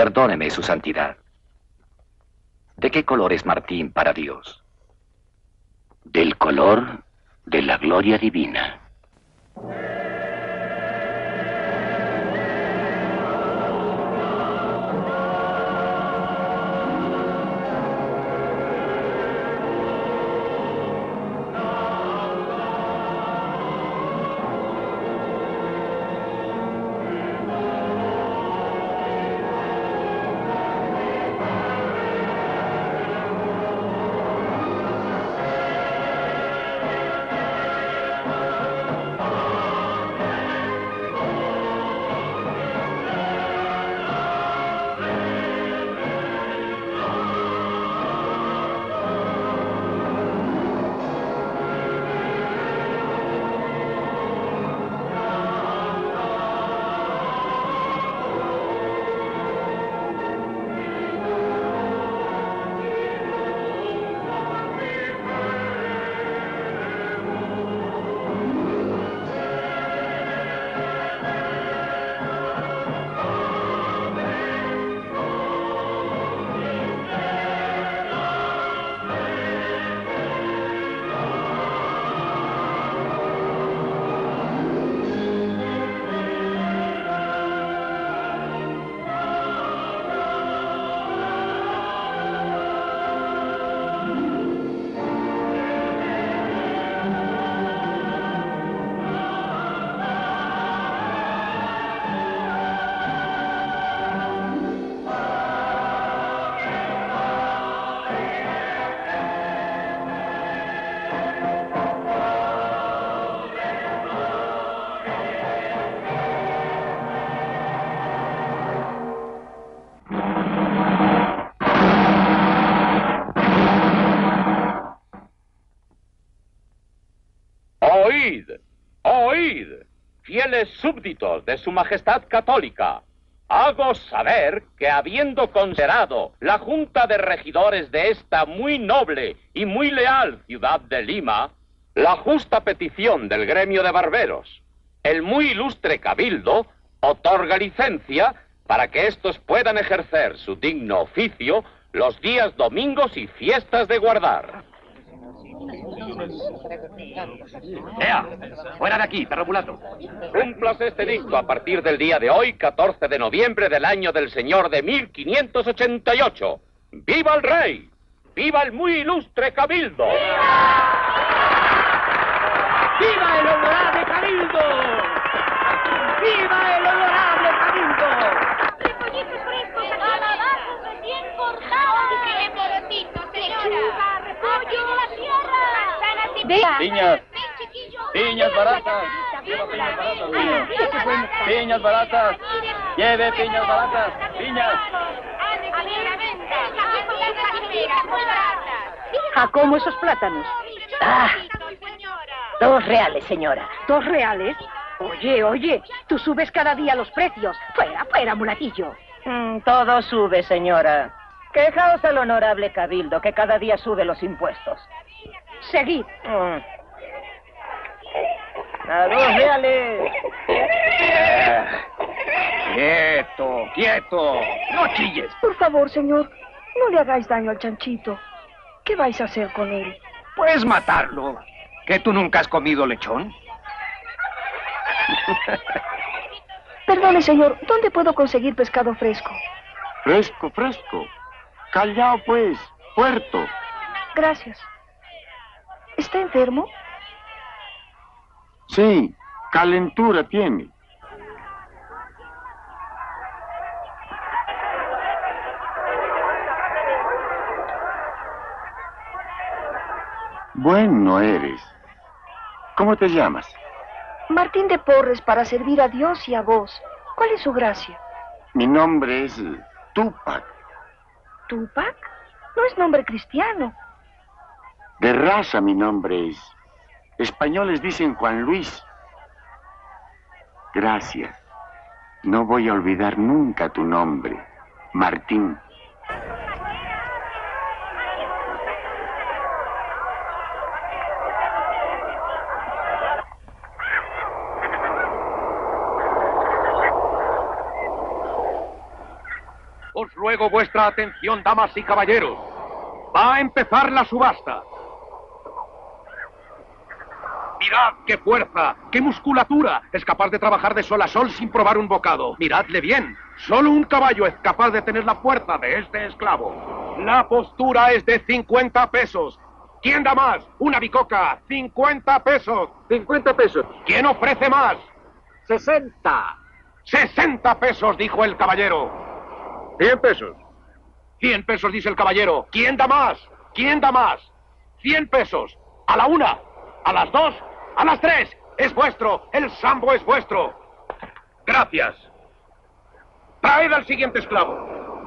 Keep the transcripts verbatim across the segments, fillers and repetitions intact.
Perdóneme, su santidad. ¿De qué color es Martín para Dios? Del color de la gloria divina. Oíd, oíd, fieles súbditos de su majestad católica. Hago saber que habiendo considerado la Junta de Regidores de esta muy noble y muy leal ciudad de Lima, la justa petición del gremio de barberos, el muy ilustre cabildo otorga licencia para que estos puedan ejercer su digno oficio los días domingos y fiestas de guardar. ¡Ea! ¡Fuera de aquí, perro mulato! Cúmplase este dicto a partir del día de hoy, catorce de noviembre del año del Señor de mil quinientos ochenta y ocho. ¡Viva el rey! ¡Viva el muy ilustre cabildo! ¡Viva el honorable cabildo! ¡Viva el honorable cabildo! ¡Repollitos frescos, calabazos recién cortados! ¡Qué morotito, señora! ¡Lechuga, repollo, la tierra! ¡Manzanas y Vea. Piñas. ¡Ven, chiquillo! Piñas baratas. Lleva piñas baratas, niño. Piñas baratas. Lleve piñas baratas. Piñas. ¡A la venta! ¡Las chiquitas muy baratas! ¿A cómo esos plátanos? Ah, Dos reales, señora. ¿Dos reales? Oye, oye, tú subes cada día los precios. Fuera, fuera, mulatillo. Mm, todo sube, señora. Quejaos al honorable cabildo, que cada día sube los impuestos. Seguid. Mm. A dos reales. ¡Quieto, quieto! ¡No chilles! Por favor, señor, no le hagáis daño al chanchito. ¿Qué vais a hacer con él? Puedes matarlo. ¿Que tú nunca has comido lechón? Perdone, señor, ¿dónde puedo conseguir pescado fresco? Fresco, fresco. Callao, pues. Puerto. Gracias. ¿Está enfermo? Sí, calentura tiene. Bueno eres. ¿Cómo te llamas? Martín de Porres, para servir a Dios y a vos. ¿Cuál es su gracia? Mi nombre es Túpac. ¿Tupac? No es nombre cristiano. De raza mi nombre es. Españoles dicen Juan Luis. Gracias. No voy a olvidar nunca tu nombre, Martín. Os ruego vuestra atención, damas y caballeros. Va a empezar la subasta. Mirad qué fuerza, qué musculatura. Es capaz de trabajar de sol a sol sin probar un bocado. Miradle bien. Solo un caballo es capaz de tener la fuerza de este esclavo. La postura es de cincuenta pesos. ¿Quién da más? Una bicoca. cincuenta pesos. cincuenta pesos. ¿Quién ofrece más? sesenta. sesenta pesos, dijo el caballero. cien pesos. cien pesos, dice el caballero. ¿Quién da más? ¿Quién da más? cien pesos. A la una, a las dos, a las tres. Es vuestro. El sambo es vuestro. Gracias. Traed al siguiente esclavo.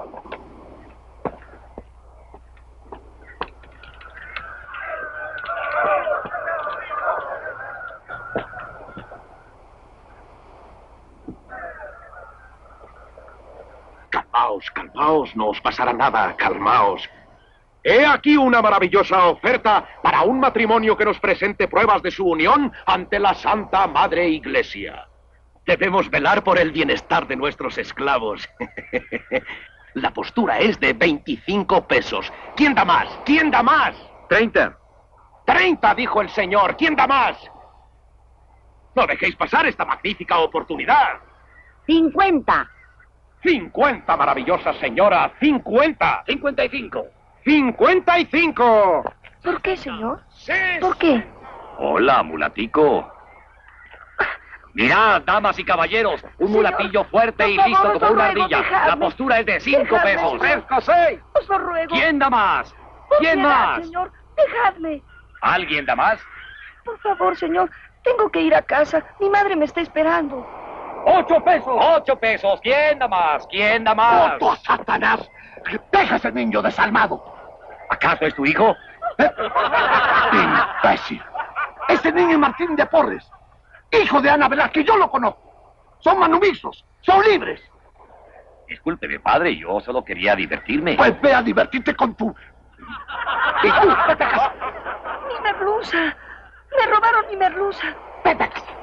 Calmaos, calmaos, no os pasará nada, calmaos. He aquí una maravillosa oferta para un matrimonio que nos presente pruebas de su unión ante la Santa Madre Iglesia. Debemos velar por el bienestar de nuestros esclavos. La postura es de veinticinco pesos. ¿Quién da más? ¿Quién da más? treinta. treinta, dijo el señor. ¿Quién da más? No dejéis pasar esta magnífica oportunidad. cincuenta. cincuenta, maravillosa señora. cincuenta. cincuenta y cinco. cincuenta y cinco. ¿Por qué, señor? Sí. ¿Por qué? Hola, mulatico. Mirad, damas y caballeros, un Señor, mulatillo fuerte por y favor, listo os como lo una ruego, ardilla. dejadme. La postura es de cinco Dejadme, pesos. señor. ¡Cerca seis! Os lo ruego. ¿Quién da más? Por ¿Quién piedad, más? señor, dejadme. ¿Alguien da más? Por favor, señor, tengo que ir a casa. Mi madre me está esperando. ¡Ocho pesos! ¡Ocho pesos! ¿Quién da más? ¿Quién da más? ¡Otto, Satanás! ¡Deja ese niño desalmado! ¿Acaso es tu hijo? ¡Imbécil! Ese niño es Martín de Porres, hijo de Ana Velázquez, yo lo conozco. Son manumisos, son libres. Discúlpeme, padre, yo solo quería divertirme. Pues ve a divertirte con tu... Y tú, vete a casa. Mi merluza. Me robaron mi merluza. Vete a casa.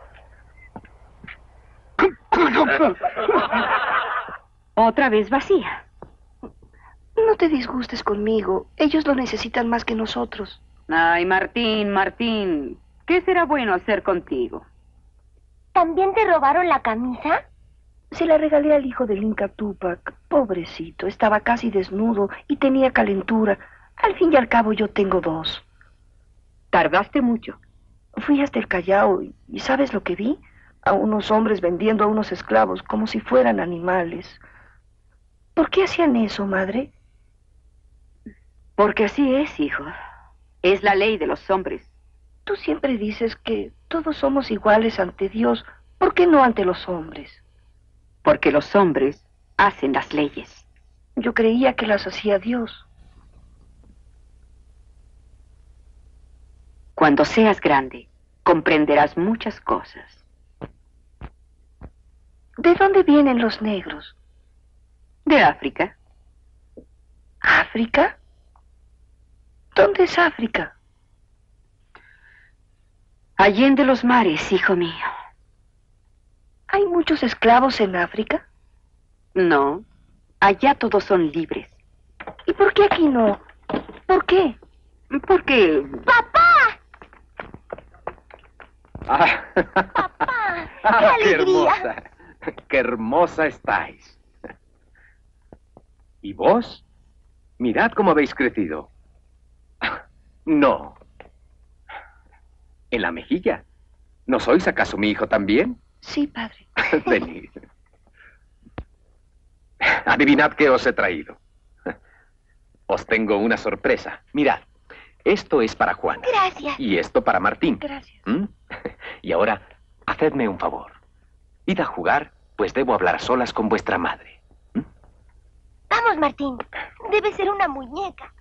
Otra vez vacía. No te disgustes conmigo. Ellos lo necesitan más que nosotros. Ay, Martín, Martín. ¿Qué será bueno hacer contigo? ¿También te robaron la camisa? Se la regalé al hijo del Inca Tupac. Pobrecito, estaba casi desnudo y tenía calentura. Al fin y al cabo yo tengo dos. Tardaste mucho. Fui hasta el Callao y, y ¿sabes lo que vi? A unos hombres vendiendo a unos esclavos como si fueran animales. ¿Por qué hacían eso, madre? Porque así es, hijo. Es la ley de los hombres. Tú siempre dices que todos somos iguales ante Dios. ¿Por qué no ante los hombres? Porque los hombres hacen las leyes. Yo creía que las hacía Dios. Cuando seas grande, comprenderás muchas cosas. ¿De dónde vienen los negros? De África. ¿África? ¿Dónde es África? Allende los mares, hijo mío. ¿Hay muchos esclavos en África? No, allá todos son libres. ¿Y por qué aquí no? ¿Por qué? Porque... ¡Papá! Ah. ¡Papá! ¡Qué Ah, qué alegría! hermosa. Qué hermosa estáis. ¿Y vos? Mirad cómo habéis crecido. No. En la mejilla. ¿No sois acaso mi hijo también? Sí, padre. Venid. Adivinad qué os he traído. Os tengo una sorpresa. Mirad, esto es para Juana. Gracias. Y esto para Martín. Gracias. ¿Mm? Y ahora, hacedme un favor. Id a jugar, pues debo hablar a solas con vuestra madre. ¿Mm? Vamos, Martín. Debe ser una muñeca.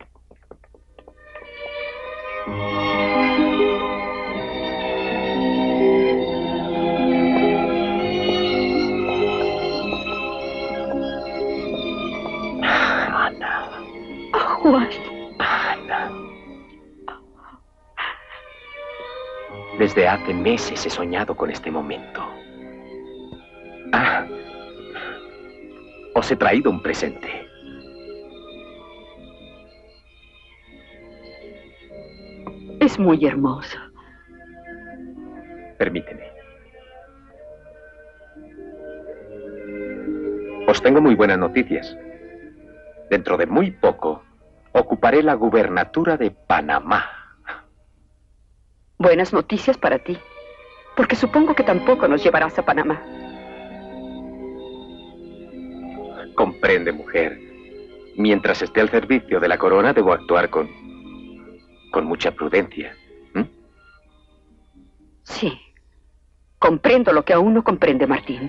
Ana. Juan. Ana. Desde hace meses he soñado con este momento. Ah. os he traído un presente. Es muy hermoso. Permíteme. Os tengo muy buenas noticias. Dentro de muy poco, ocuparé la gubernatura de Panamá. Buenas noticias para ti, porque supongo que tampoco nos llevarás a Panamá. Comprende, mujer. Mientras esté al servicio de la corona, debo actuar con... con mucha prudencia. ¿Mm? Sí. Comprendo lo que aún no comprende Martín.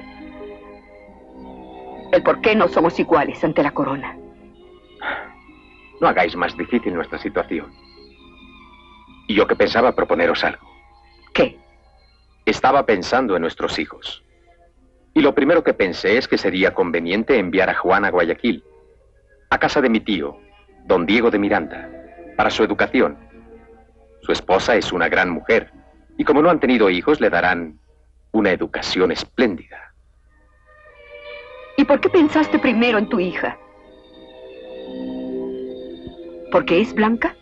El por qué no somos iguales ante la corona. No hagáis más difícil nuestra situación. Y yo que pensaba proponeros algo. ¿Qué? Estaba pensando en nuestros hijos. Y lo primero que pensé es que sería conveniente enviar a Juan a Guayaquil, a casa de mi tío, don Diego de Miranda, para su educación. Su esposa es una gran mujer, y como no han tenido hijos, le darán una educación espléndida. ¿Y por qué pensaste primero en tu hija? ¿Porque es blanca?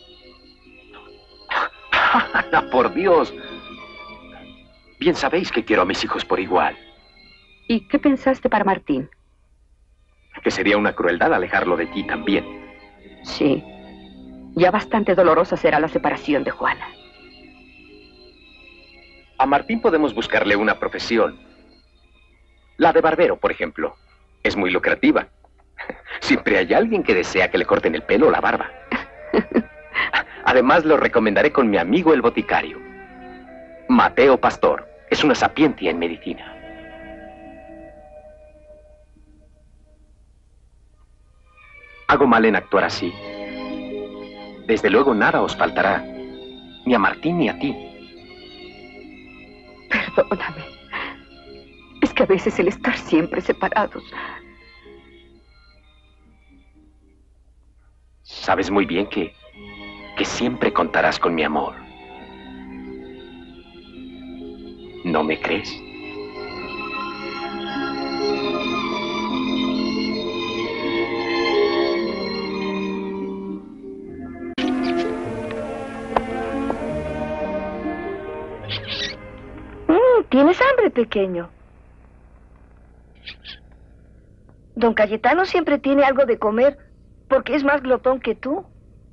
Por Dios. Bien sabéis que quiero a mis hijos por igual. ¿Y qué pensaste para Martín? Que sería una crueldad alejarlo de ti también. Sí. Ya bastante dolorosa será la separación de Juana. A Martín podemos buscarle una profesión. La de barbero, por ejemplo. Es muy lucrativa. Siempre hay alguien que desea que le corten el pelo o la barba. Además, lo recomendaré con mi amigo el boticario. Mateo Pastor. Es una sapiencia en medicina. Hago mal en actuar así. Desde luego nada os faltará. Ni a Martín ni a ti. Perdóname. Es que a veces el estar siempre separados... Sabes muy bien que... que siempre contarás con mi amor. ¿No me crees? Mm, ¿tienes hambre, pequeño? Don Cayetano siempre tiene algo de comer, porque es más glotón que tú.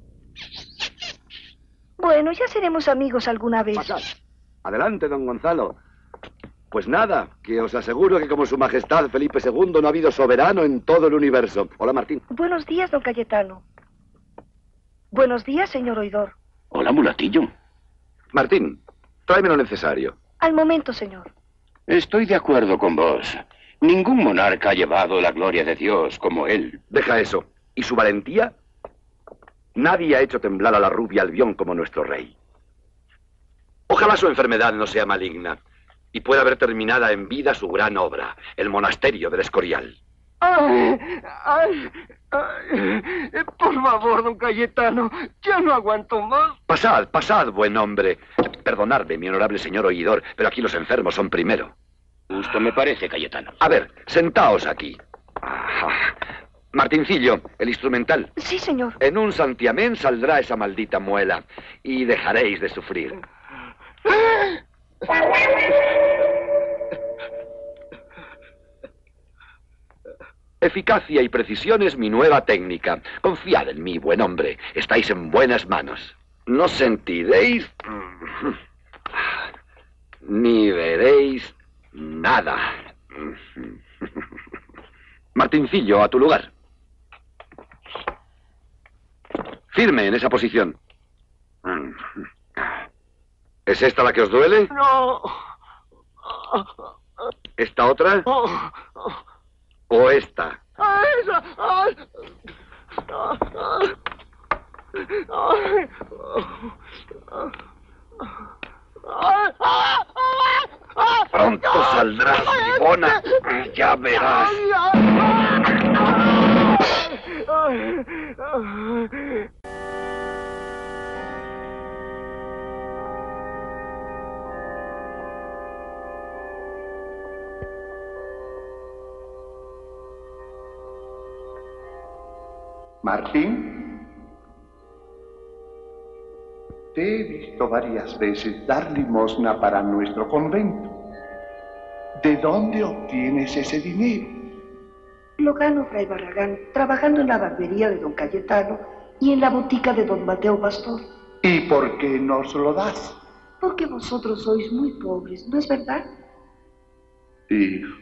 Bueno, ya seremos amigos alguna vez. Pasad. Adelante, don Gonzalo. Pues nada, que os aseguro que como su majestad Felipe segundo no ha habido soberano en todo el universo. Hola, Martín. Buenos días, don Cayetano. Buenos días, señor oidor. Hola, mulatillo. Martín, tráeme lo necesario. Al momento, señor. Estoy de acuerdo con vos. Ningún monarca ha llevado la gloria de Dios como él. Deja eso. ¿Y su valentía? Nadie ha hecho temblar a la rubia Albión como nuestro rey. Ojalá su enfermedad no sea maligna y pueda ver terminada en vida su gran obra, el monasterio del Escorial. Ay, ay, ay, por favor, don Cayetano, ya no aguanto más. Pasad, pasad, buen hombre. Perdonadme, mi honorable señor oidor, pero aquí los enfermos son primero. Justo me parece, Cayetano. A ver, sentaos aquí. Ajá. Martincillo, el instrumental. Sí, señor. En un santiamén saldrá esa maldita muela y dejaréis de sufrir. Eficacia y precisión es mi nueva técnica. Confiad en mí, buen hombre. Estáis en buenas manos. No sentiréis ni veréis nada. Martincillo, a tu lugar. Firme en esa posición. ¿Es esta la que os duele? No. ¿Esta otra? ¿O esta? ¡Ah, esa! ¡Ay! ¡Ay! Pronto saldrás, bribona. Ya verás. Martín, te he visto varias veces dar limosna para nuestro convento. ¿De dónde obtienes ese dinero? Lo gano, Fray Barragán, trabajando en la barbería de don Cayetano y en la botica de don Mateo Pastor. ¿Y por qué nos lo das? Porque vosotros sois muy pobres, ¿no es verdad? Hijo.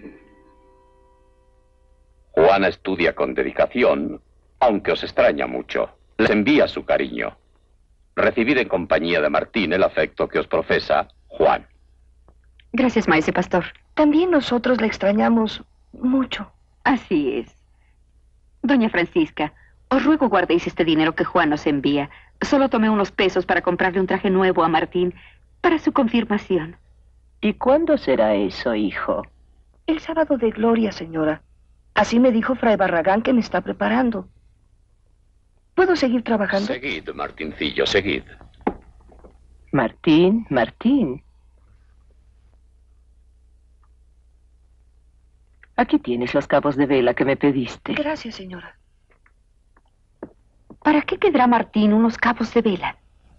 Juana estudia con dedicación, aunque os extraña mucho. Les envía su cariño. Recibid en compañía de Martín el afecto que os profesa Juan. Gracias, maese Pastor. También nosotros le extrañamos mucho. Así es. Doña Francisca, os ruego guardéis este dinero que Juan nos envía. Solo tomé unos pesos para comprarle un traje nuevo a Martín para su confirmación. ¿Y cuándo será eso, hijo? El sábado de gloria, señora. Así me dijo Fray Barragán que me está preparando. ¿Puedo seguir trabajando? Seguid, Martincillo, seguid. Martín, Martín. Aquí tienes los cabos de vela que me pediste. Gracias, señora. ¿Para qué quedará Martín unos cabos de vela?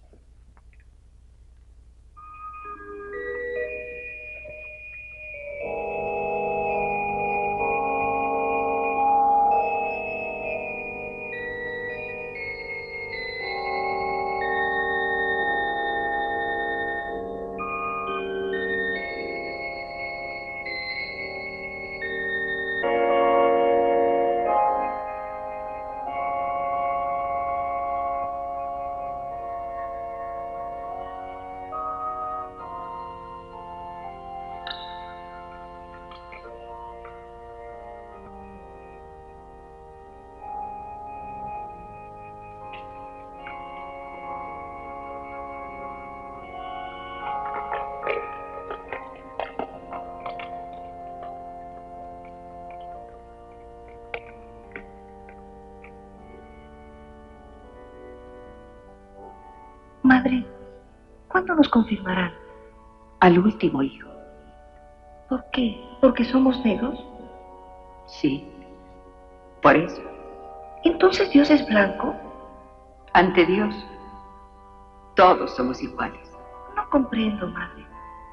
Madre, ¿cuándo nos confirmarán? Al último, hijo. ¿Por qué? ¿Porque somos negros? Sí, por eso. ¿Entonces Dios es blanco? Ante Dios, todos somos iguales. No comprendo, madre.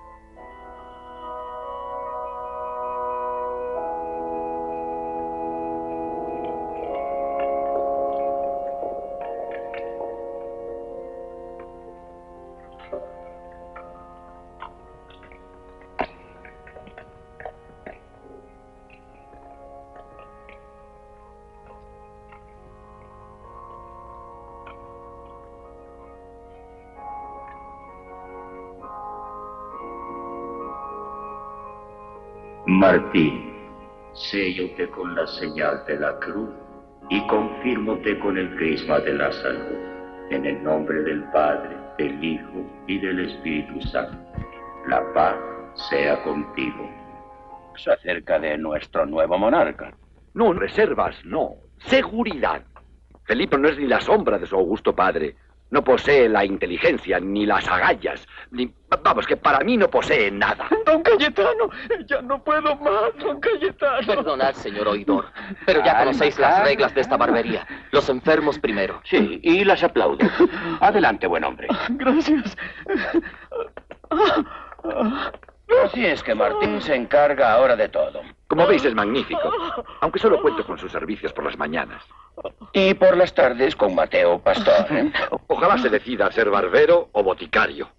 Martín, séllote con la señal de la cruz y confírmote con el crisma de la salud, en el nombre del Padre, del Hijo y del Espíritu Santo. La paz sea contigo. Se acerca de nuestro nuevo monarca. No, reservas, no. Seguridad. Felipe no es ni la sombra de su augusto padre. No posee la inteligencia, ni las agallas, ni... Vamos, que para mí no posee nada. Don Cayetano, ya no puedo más, don Cayetano. Perdonad, señor oidor, pero ya conocéis las reglas de esta barbería. Los enfermos primero. Sí, y las aplaudo. Adelante, buen hombre. Gracias. Así es que Martín se encarga ahora de todo. Como veis, es magnífico, aunque solo cuento con sus servicios por las mañanas. Y por las tardes con Mateo Pastor. ¿eh? Ojalá se decida a ser barbero o boticario.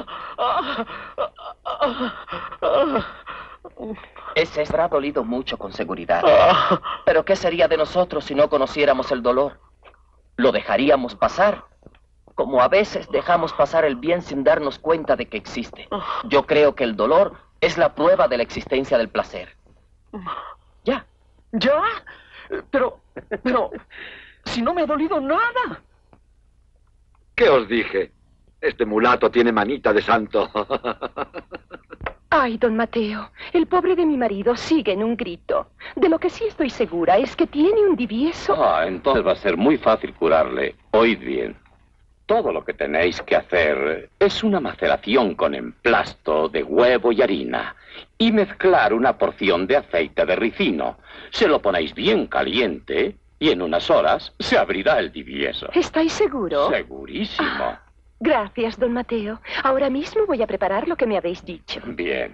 Ese habrá dolido mucho con seguridad. Pero ¿qué sería de nosotros si no conociéramos el dolor? Lo dejaríamos pasar, como a veces dejamos pasar el bien sin darnos cuenta de que existe. Yo creo que el dolor es la prueba de la existencia del placer. Ya. ¿Ya? Pero, pero, si no me ha dolido nada. ¿Qué os dije? Este mulato tiene manita de santo. Ay, don Mateo, el pobre de mi marido sigue en un grito. De lo que sí estoy segura es que tiene un divieso. Ah, entonces va a ser muy fácil curarle. Oíd bien. Todo lo que tenéis que hacer es una maceración con emplasto de huevo y harina y mezclar una porción de aceite de ricino. Se lo ponéis bien caliente Y en unas horas se abrirá el divieso. ¿Estáis seguro? Segurísimo. Ah, gracias, don Mateo. Ahora mismo voy a preparar lo que me habéis dicho. Bien.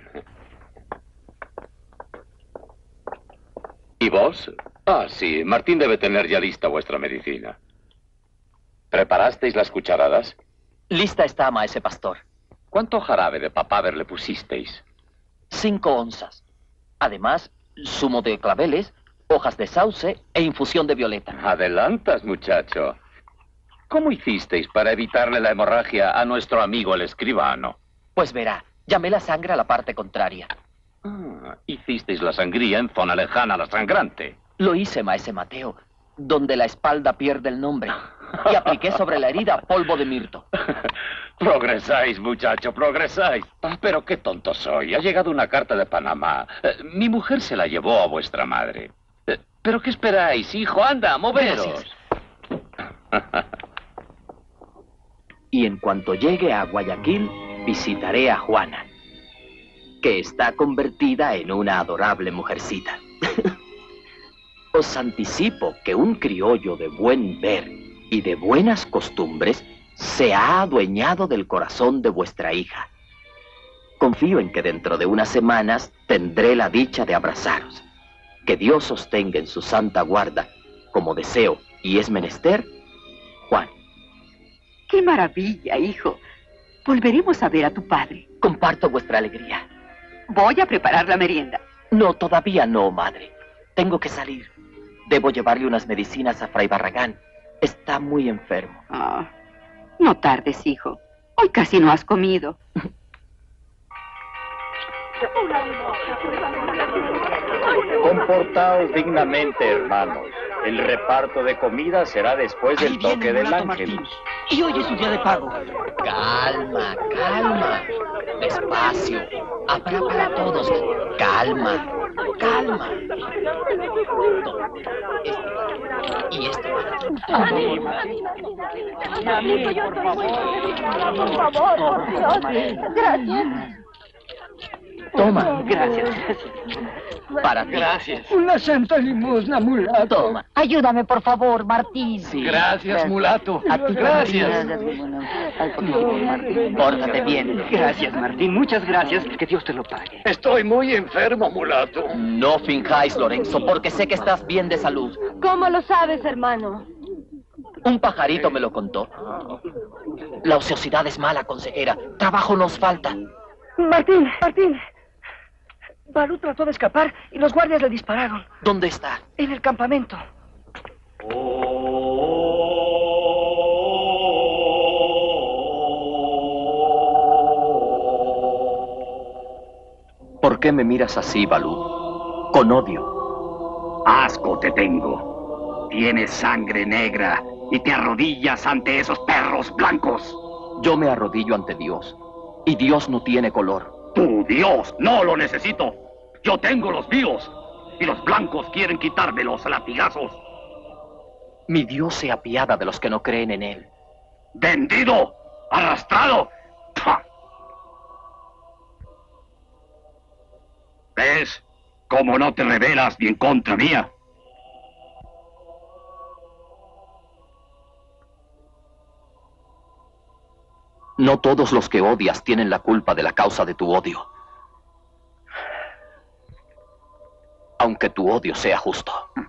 ¿Y vos? Ah, sí, Martín debe tener ya lista vuestra medicina. ¿Preparasteis las cucharadas? Lista está, maese pastor. ¿Cuánto jarabe de papaver le pusisteis? Cinco onzas. Además, zumo de claveles, hojas de sauce e infusión de violeta. Adelantas, muchacho. ¿Cómo hicisteis para evitarle la hemorragia a nuestro amigo el escribano? Pues verá, llamé la sangre a la parte contraria. Ah, hicisteis la sangría en zona lejana a la sangrante. Lo hice, maese Mateo, donde la espalda pierde el nombre. Y apliqué sobre la herida polvo de mirto. Progresáis, muchacho, progresáis. Ah, pero qué tonto soy. Ha llegado una carta de Panamá. Eh, mi mujer se la llevó a vuestra madre. Eh, ¿Pero qué esperáis, hijo? Anda, moveros. Y en cuanto llegue a Guayaquil, visitaré a Juana, que está convertida en una adorable mujercita. Os anticipo que un criollo de buen ver y de buenas costumbres se ha adueñado del corazón de vuestra hija. Confío en que dentro de unas semanas tendré la dicha de abrazaros. Que Dios os tenga en su santa guarda, como deseo y es menester, Juan. ¡Qué maravilla, hijo! Volveremos a ver a tu padre. Comparto vuestra alegría. Voy a preparar la merienda. No, todavía no, madre. Tengo que salir. Debo llevarle unas medicinas a Fray Barragán. Está muy enfermo. Ah, no tardes, hijo. Hoy casi no has comido. Comportaos dignamente, hermanos. El reparto de comida será después del toque del ángel. Y hoy es su día de pago. Calma, calma. Despacio. Habrá para todos. Calma, calma. Y esto. A mí, a mí, por favor. Por favor, por Dios. Gracias. Toma. Gracias, gracias. Para ti. Gracias. Una santa limosna, mulato. Toma. Ayúdame, por favor, Martín. Sí. Gracias, mulato. A ti, gracias. Pórtate bien. Gracias, Martín. Muchas gracias. Que Dios te lo pague. Estoy muy enfermo, mulato. No finjáis, Lorenzo, porque sé que estás bien de salud. ¿Cómo lo sabes, hermano? Un pajarito me lo contó. La ociosidad es mala, consejera. Trabajo nos falta. Martín, Martín. Balú trató de escapar y los guardias le dispararon. ¿Dónde está? En el campamento. ¿Por qué me miras así, Balú? Con odio. Asco te tengo. Tienes sangre negra y te arrodillas ante esos perros blancos. Yo me arrodillo ante Dios. Y Dios no tiene color. ¡Tu Dios! ¡No lo necesito! Yo tengo los míos. Y los blancos quieren quitármelos a latigazos. Mi Dios se apiada de los que no creen en Él. ¡Vendido! ¡Arrastrado! ¡Pah! ¿Ves cómo no te rebelas ni en contra mía? No todos los que odias tienen la culpa de la causa de tu odio. Aunque tu odio sea justo.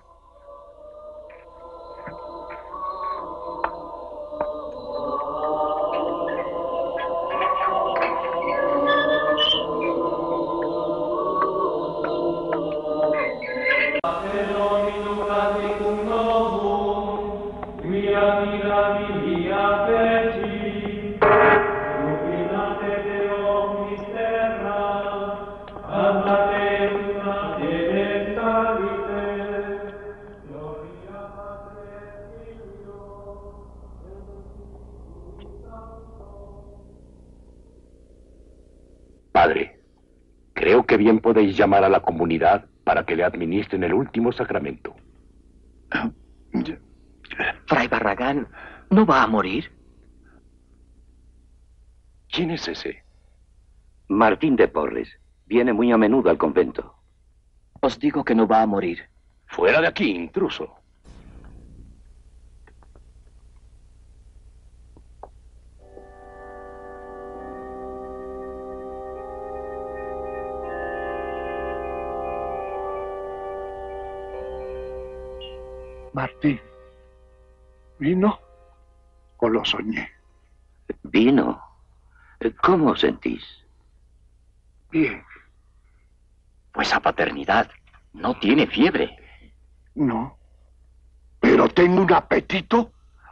Padre, creo que bien podéis llamar a la comunidad para que le administren el último sacramento. Fray Barragán, ¿no va a morir? ¿Quién es ese? Martín de Porres. Viene muy a menudo al convento. Os digo que no va a morir. Fuera de aquí, intruso. Martín, ¿vino o lo soñé? ¿Vino? ¿Cómo os sentís? Bien. Pues a paternidad. No tiene fiebre. No. Pero tengo un apetito.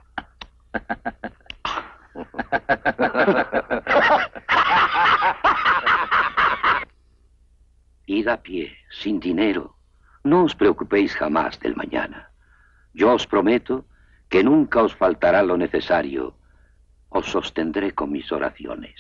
Id a pie, sin dinero. No os preocupéis jamás del mañana. Yo os prometo que nunca os faltará lo necesario. Os sostendré con mis oraciones.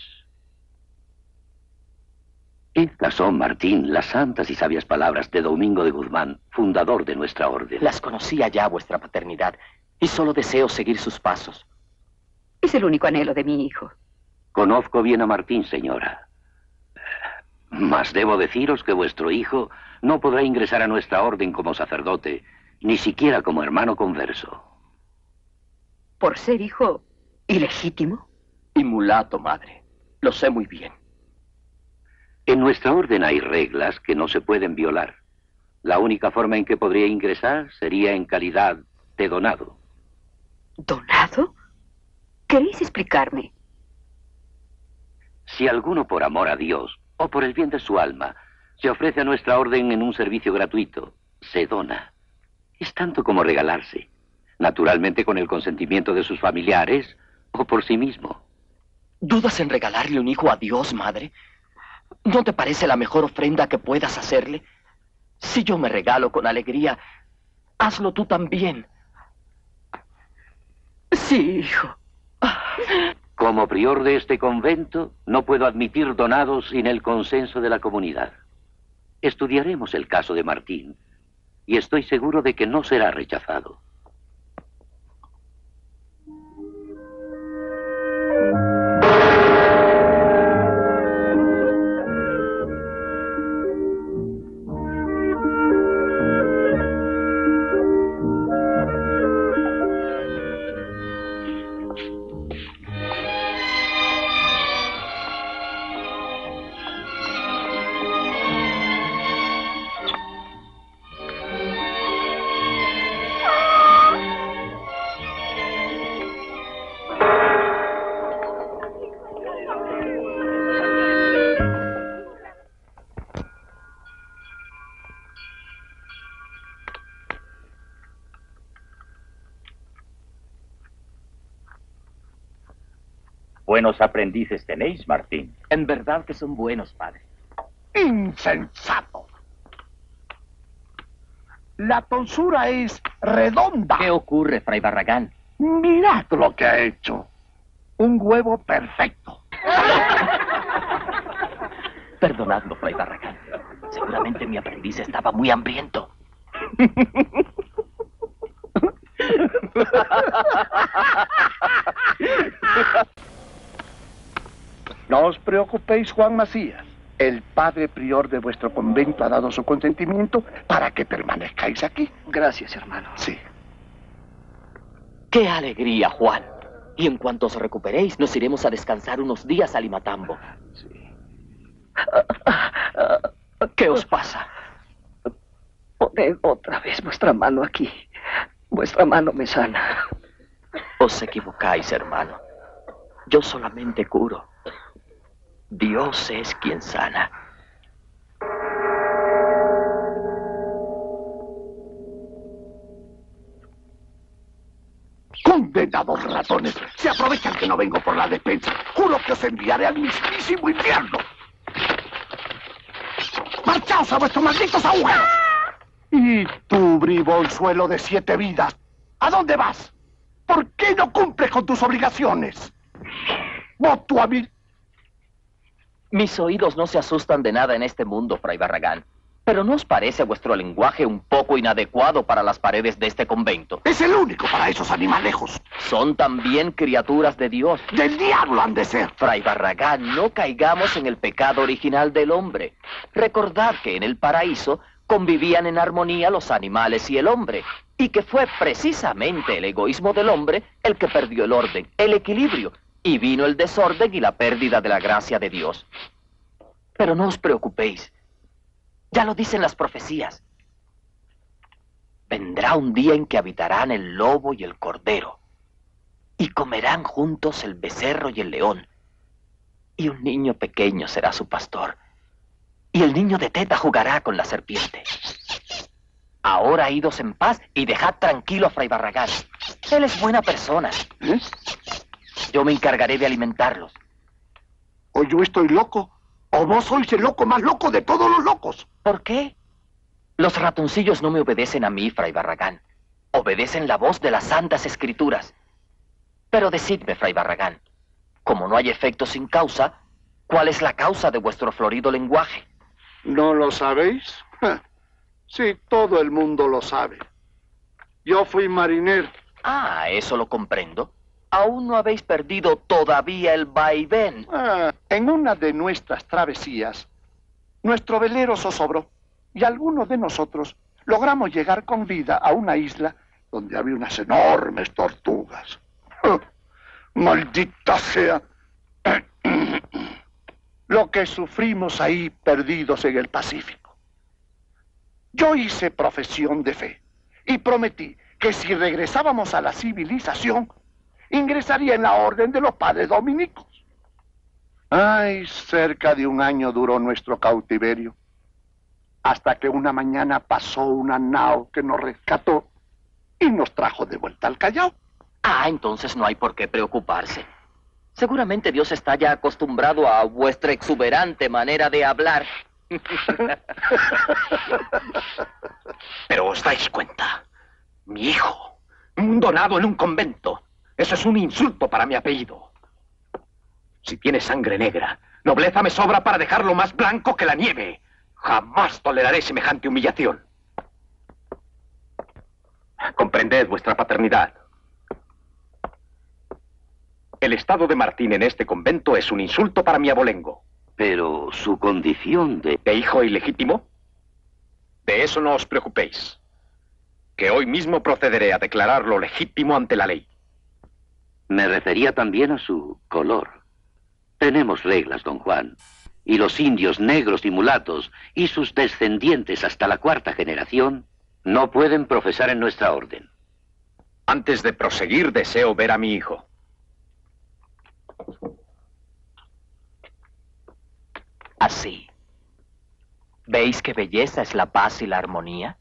Estas son, Martín, las santas y sabias palabras de Domingo de Guzmán, fundador de nuestra orden. Las conocía ya, vuestra paternidad, y solo deseo seguir sus pasos. Es el único anhelo de mi hijo. Conozco bien a Martín, señora. Mas debo deciros que vuestro hijo no podrá ingresar a nuestra orden como sacerdote, ni siquiera como hermano converso. ¿Por ser hijo ilegítimo? Y mulato, madre. Lo sé muy bien. En nuestra orden hay reglas que no se pueden violar. La única forma en que podría ingresar sería en calidad de donado. ¿Donado? ¿Queréis explicarme? Si alguno por amor a Dios o por el bien de su alma se ofrece a nuestra orden en un servicio gratuito, se dona. Es tanto como regalarse, naturalmente con el consentimiento de sus familiares o por sí mismo. ¿Dudas en regalarle un hijo a Dios, madre? ¿No te parece la mejor ofrenda que puedas hacerle? Si yo me regalo con alegría, hazlo tú también. Sí, hijo. Como prior de este convento, no puedo admitir donados sin el consenso de la comunidad. Estudiaremos el caso de Martín y estoy seguro de que no será rechazado. Buenos aprendices tenéis, Martín. En verdad que son buenos, padre. ¡Insensato! La tonsura es redonda. ¿Qué ocurre, Fray Barragán? Mirad lo que ha hecho. Un huevo perfecto. Perdonadlo, Fray Barragán. Seguramente mi aprendiz estaba muy hambriento. No os preocupéis, Juan Macías. El padre prior de vuestro convento ha dado su consentimiento para que permanezcáis aquí. Gracias, hermano. Sí. ¡Qué alegría, Juan! Y en cuanto os recuperéis, nos iremos a descansar unos días a Limatambo. Sí. ¿Qué os pasa? Poned otra vez vuestra mano aquí. Vuestra mano me sana. Os equivocáis, hermano. Yo solamente curo. Dios es quien sana. ¡Condenados ratones! Se aprovechan que no vengo por la despensa. Juro que os enviaré al mismísimo infierno. ¡Marchaos a vuestros malditos agujeros! Y tú, bribonzuelo de siete vidas, ¿a dónde vas? ¿Por qué no cumples con tus obligaciones? Voto a mí. Mis oídos no se asustan de nada en este mundo, Fray Barragán. ¿Pero no os parece vuestro lenguaje un poco inadecuado para las paredes de este convento? Es el único para esos animalejos. Son también criaturas de Dios. Del diablo han de ser. Fray Barragán, no caigamos en el pecado original del hombre. Recordad que en el paraíso convivían en armonía los animales y el hombre, y que fue precisamente el egoísmo del hombre el que perdió el orden, el equilibrio, y vino el desorden y la pérdida de la gracia de Dios. Pero no os preocupéis. Ya lo dicen las profecías. Vendrá un día en que habitarán el lobo y el cordero, y comerán juntos el becerro y el león, y un niño pequeño será su pastor, y el niño de teta jugará con la serpiente. Ahora idos en paz y dejad tranquilo a Fray Barragán. Él es buena persona. ¿Eh? Yo me encargaré de alimentarlos. O yo estoy loco, o vos sois el loco más loco de todos los locos. ¿Por qué? Los ratoncillos no me obedecen a mí, Fray Barragán. Obedecen la voz de las Santas Escrituras. Pero decidme, Fray Barragán, como no hay efecto sin causa, ¿cuál es la causa de vuestro florido lenguaje? ¿No lo sabéis? Sí, todo el mundo lo sabe. Yo fui marinero. Ah, eso lo comprendo. Aún no habéis perdido todavía el vaivén. Ah, en una de nuestras travesías, nuestro velero zozobró y algunos de nosotros logramos llegar con vida a una isla donde había unas enormes tortugas. Oh, ¡maldita sea! Lo que sufrimos ahí perdidos en el Pacífico. Yo hice profesión de fe y prometí que si regresábamos a la civilización, ingresaría en la orden de los padres dominicos. Ay, cerca de un año duró nuestro cautiverio, hasta que una mañana pasó una nao que nos rescató y nos trajo de vuelta al Callao. Ah, entonces no hay por qué preocuparse. Seguramente Dios está ya acostumbrado a vuestra exuberante manera de hablar. Pero os dais cuenta, mi hijo, un donado en un convento, eso es un insulto para mi apellido. Si tiene sangre negra, nobleza me sobra para dejarlo más blanco que la nieve. Jamás toleraré semejante humillación. Comprended vuestra paternidad. El estado de Martín en este convento es un insulto para mi abolengo. Pero su condición de... ¿De hijo ilegítimo? De eso no os preocupéis. Que hoy mismo procederé a declararlo legítimo ante la ley. Me refería también a su color. Tenemos reglas, don Juan. Y los indios negros y mulatos y sus descendientes hasta la cuarta generación no pueden profesar en nuestra orden. Antes de proseguir, deseo ver a mi hijo. Así. ¿Veis qué belleza es la paz y la armonía?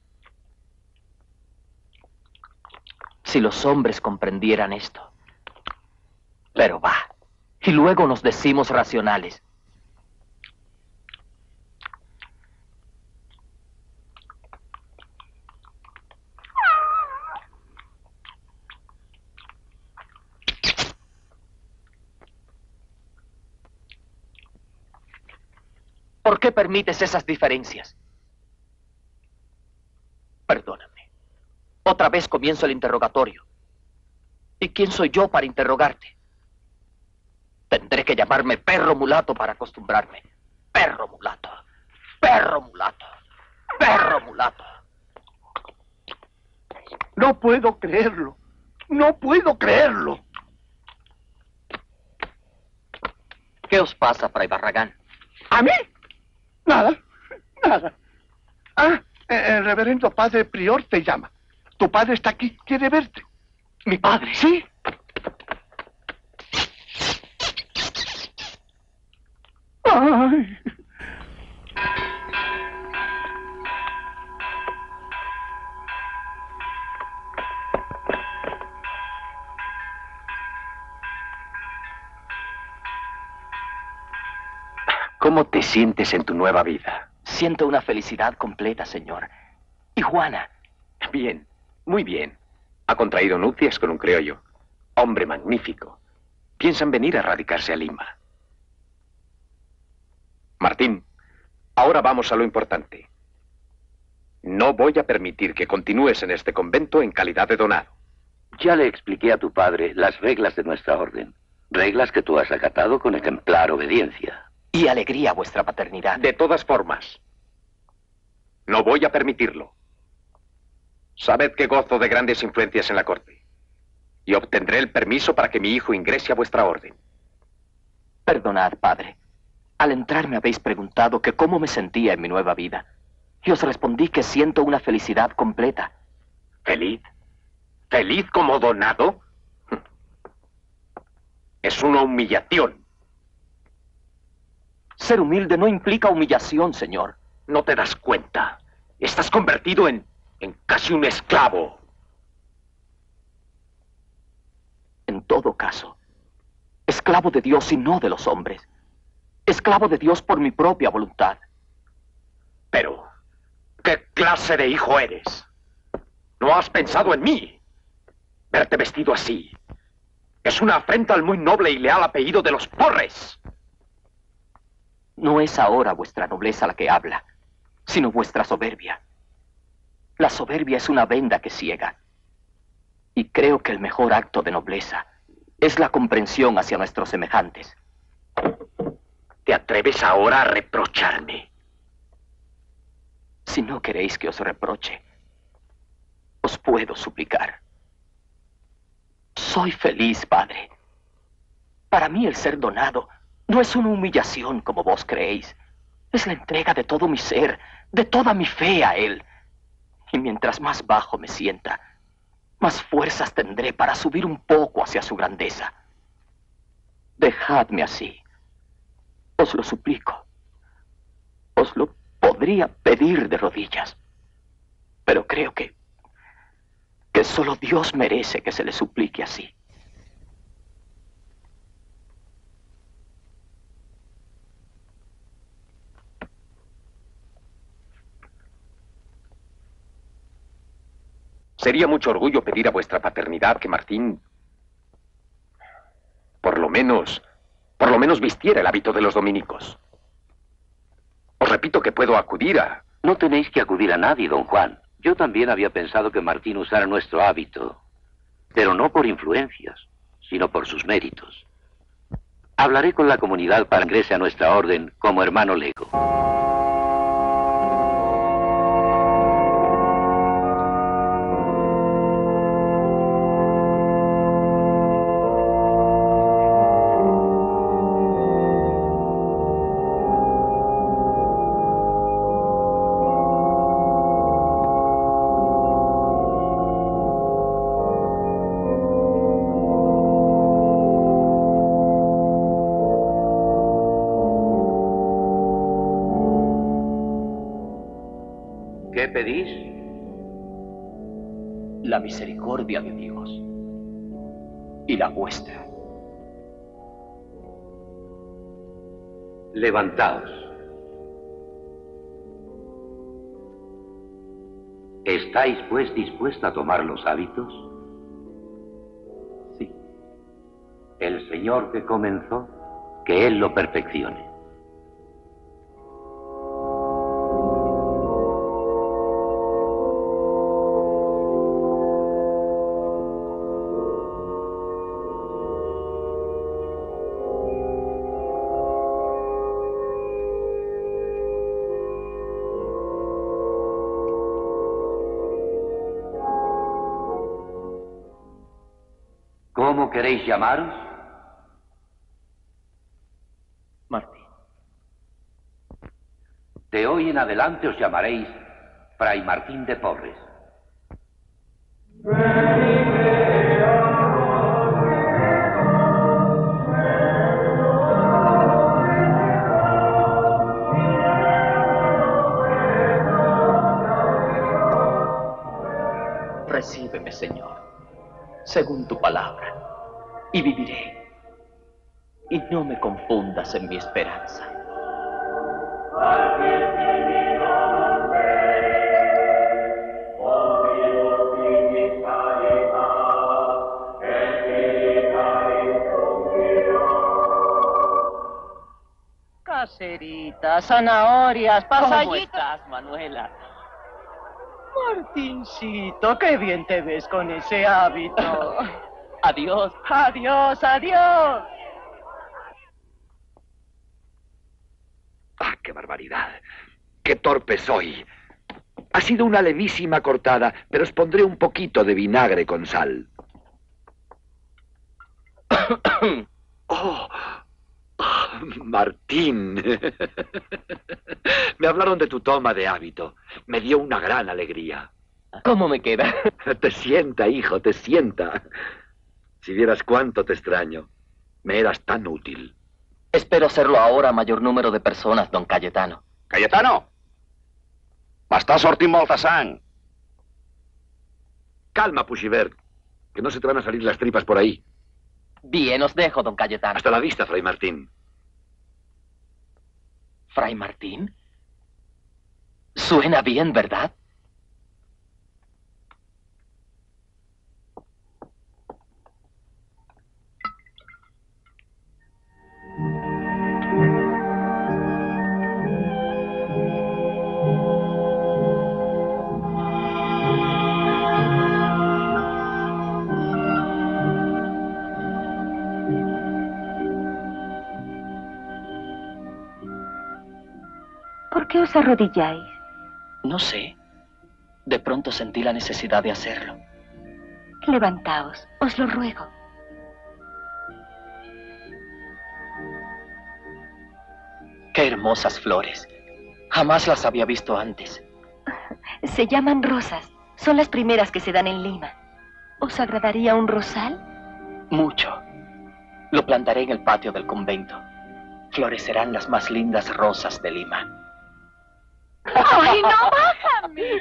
Si los hombres comprendieran esto. Pero va. Y luego nos decimos racionales. ¿Por qué permites esas diferencias? Perdóname. Otra vez comienzo el interrogatorio. ¿Y quién soy yo para interrogarte? Tendré que llamarme perro mulato para acostumbrarme. Perro mulato. Perro mulato. Perro mulato. No puedo creerlo. No puedo creerlo. ¿Qué os pasa, Fray Barragán? ¿A mí? Nada, nada. Ah, el reverendo padre prior te llama. Tu padre está aquí, quiere verte. ¿Mi padre? Sí. Ay. ¿Cómo te sientes en tu nueva vida? Siento una felicidad completa, señor. ¿Y Juana? Bien, muy bien. Ha contraído nupcias con un criollo. Hombre magnífico. Piensan venir a radicarse a Lima. Martín, ahora vamos a lo importante. No voy a permitir que continúes en este convento en calidad de donado. Ya le expliqué a tu padre las reglas de nuestra orden. Reglas que tú has acatado con ejemplar obediencia. Y alegría vuestra paternidad. De todas formas, no voy a permitirlo. Sabed que gozo de grandes influencias en la corte. Y obtendré el permiso para que mi hijo ingrese a vuestra orden. Perdonad, padre. Al entrar me habéis preguntado que cómo me sentía en mi nueva vida. Y os respondí que siento una felicidad completa. ¿Feliz? ¿Feliz como donado? Es una humillación. Ser humilde no implica humillación, señor. No te das cuenta. Estás convertido en, en casi un esclavo. En todo caso, esclavo de Dios y no de los hombres. Esclavo de Dios por mi propia voluntad. Pero, ¿qué clase de hijo eres? ¿No has pensado en mí? Verte vestido así es una afrenta al muy noble y leal apellido de los Porres. No es ahora vuestra nobleza la que habla, sino vuestra soberbia. La soberbia es una venda que ciega. Y creo que el mejor acto de nobleza es la comprensión hacia nuestros semejantes. ¿Te atreves ahora a reprocharme? Si no queréis que os reproche, os puedo suplicar. Soy feliz, padre. Para mí el ser donado no es una humillación como vos creéis. Es la entrega de todo mi ser, de toda mi fe a él. Y mientras más bajo me sienta, más fuerzas tendré para subir un poco hacia su grandeza. Dejadme así. Os lo suplico. Os lo podría pedir de rodillas. Pero creo que... que solo Dios merece que se le suplique así. Sería mucho orgullo pedir a vuestra paternidad que Martín, por lo menos, por lo menos vistiera el hábito de los dominicos. Os repito que puedo acudir a... No tenéis que acudir a nadie, don Juan. Yo también había pensado que Martín usara nuestro hábito, pero no por influencias, sino por sus méritos. Hablaré con la comunidad para que ingrese a nuestra orden como hermano lego. ¿Qué pedís? La misericordia de Dios y la vuestra. Levantaos. ¿Estáis pues dispuesta a tomar los hábitos? Sí. El Señor que comenzó, que Él lo perfeccione. ¿Cómo queréis llamaros? Martín. De hoy en adelante os llamaréis Fray Martín de Porres. Recíbeme, Señor, según tu palabra, y viviré. Y no me confundas en mi esperanza. Caseritas, zanahorias, pasallitos. ¿Cómo estás, Manuela? Martincito, qué bien te ves con ese hábito. Adiós. Adiós, adiós. ¡Ah, qué barbaridad! ¡Qué torpe soy! Ha sido una levísima cortada, pero os pondré un poquito de vinagre con sal. ¡Oh! Martín. Me hablaron de tu toma de hábito. Me dio una gran alegría. ¿Cómo me queda? Te sienta, hijo, te sienta. Si vieras cuánto te extraño. Me eras tan útil. Espero hacerlo ahora a mayor número de personas, don Cayetano. Cayetano! M'està sortint molta sang. Calma, Pushibert, que no se te van a salir las tripas por ahí. Bien, os dejo, don Cayetano. Hasta la vista, Fray Martín. ¿Fray Martín? Suena bien, ¿verdad? ¿Por qué os arrodilláis? No sé. De pronto sentí la necesidad de hacerlo. Levantaos, os lo ruego. ¡Qué hermosas flores! Jamás las había visto antes. Se llaman rosas. Son las primeras que se dan en Lima. ¿Os agradaría un rosal? Mucho. Lo plantaré en el patio del convento. Florecerán las más lindas rosas de Lima. ¡Ay, no, bájame!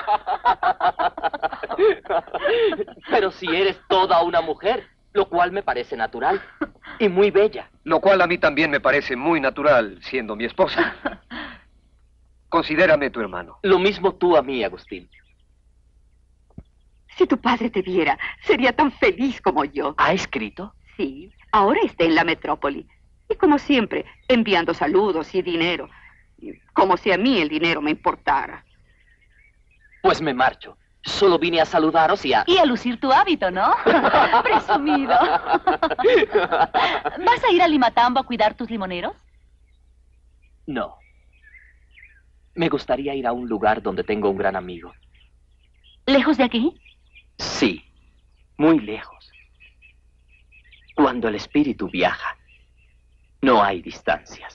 Pero si eres toda una mujer, lo cual me parece natural y muy bella. Lo cual a mí también me parece muy natural, siendo mi esposa. Considérame tu hermano. Lo mismo tú a mí, Agustín. Si tu padre te viera, sería tan feliz como yo. ¿Ha escrito? Sí, ahora está en la metrópoli. Y como siempre, enviando saludos y dinero. Como si a mí el dinero me importara. Pues me marcho. Solo vine a saludaros y a... Y a lucir tu hábito, ¿no? Presumido. ¿Vas a ir a Limatambo a cuidar tus limoneros? No. Me gustaría ir a un lugar donde tengo un gran amigo. ¿Lejos de aquí? Sí, muy lejos. Cuando el espíritu viaja, no hay distancias.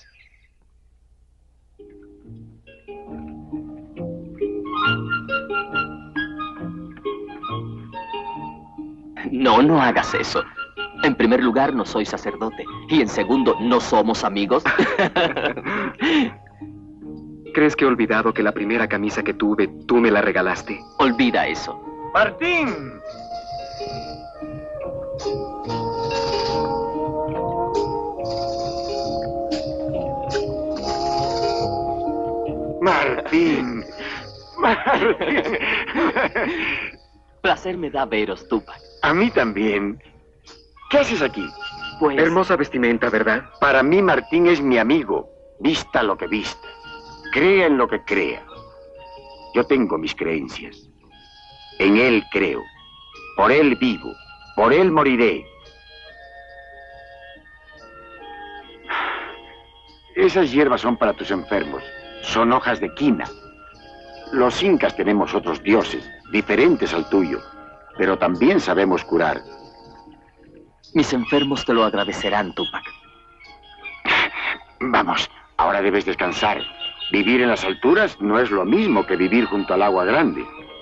No, no hagas eso. En primer lugar, no soy sacerdote. Y en segundo, ¿no somos amigos? ¿Crees que he olvidado que la primera camisa que tuve, tú me la regalaste? Olvida eso. ¡Martín! Martín. Martín. Placer me da veros, Tupac. A mí también. ¿Qué haces aquí? Pues... Hermosa vestimenta, ¿verdad? Para mí, Martín es mi amigo. Vista lo que vista. Crea en lo que crea. Yo tengo mis creencias. En él creo. Por él vivo. Por él moriré. Esas hierbas son para tus enfermos. Son hojas de quina. Los incas tenemos otros dioses, diferentes al tuyo, pero también sabemos curar. Mis enfermos te lo agradecerán, Tupac. Vamos, ahora debes descansar. Vivir en las alturas no es lo mismo que vivir junto al agua grande.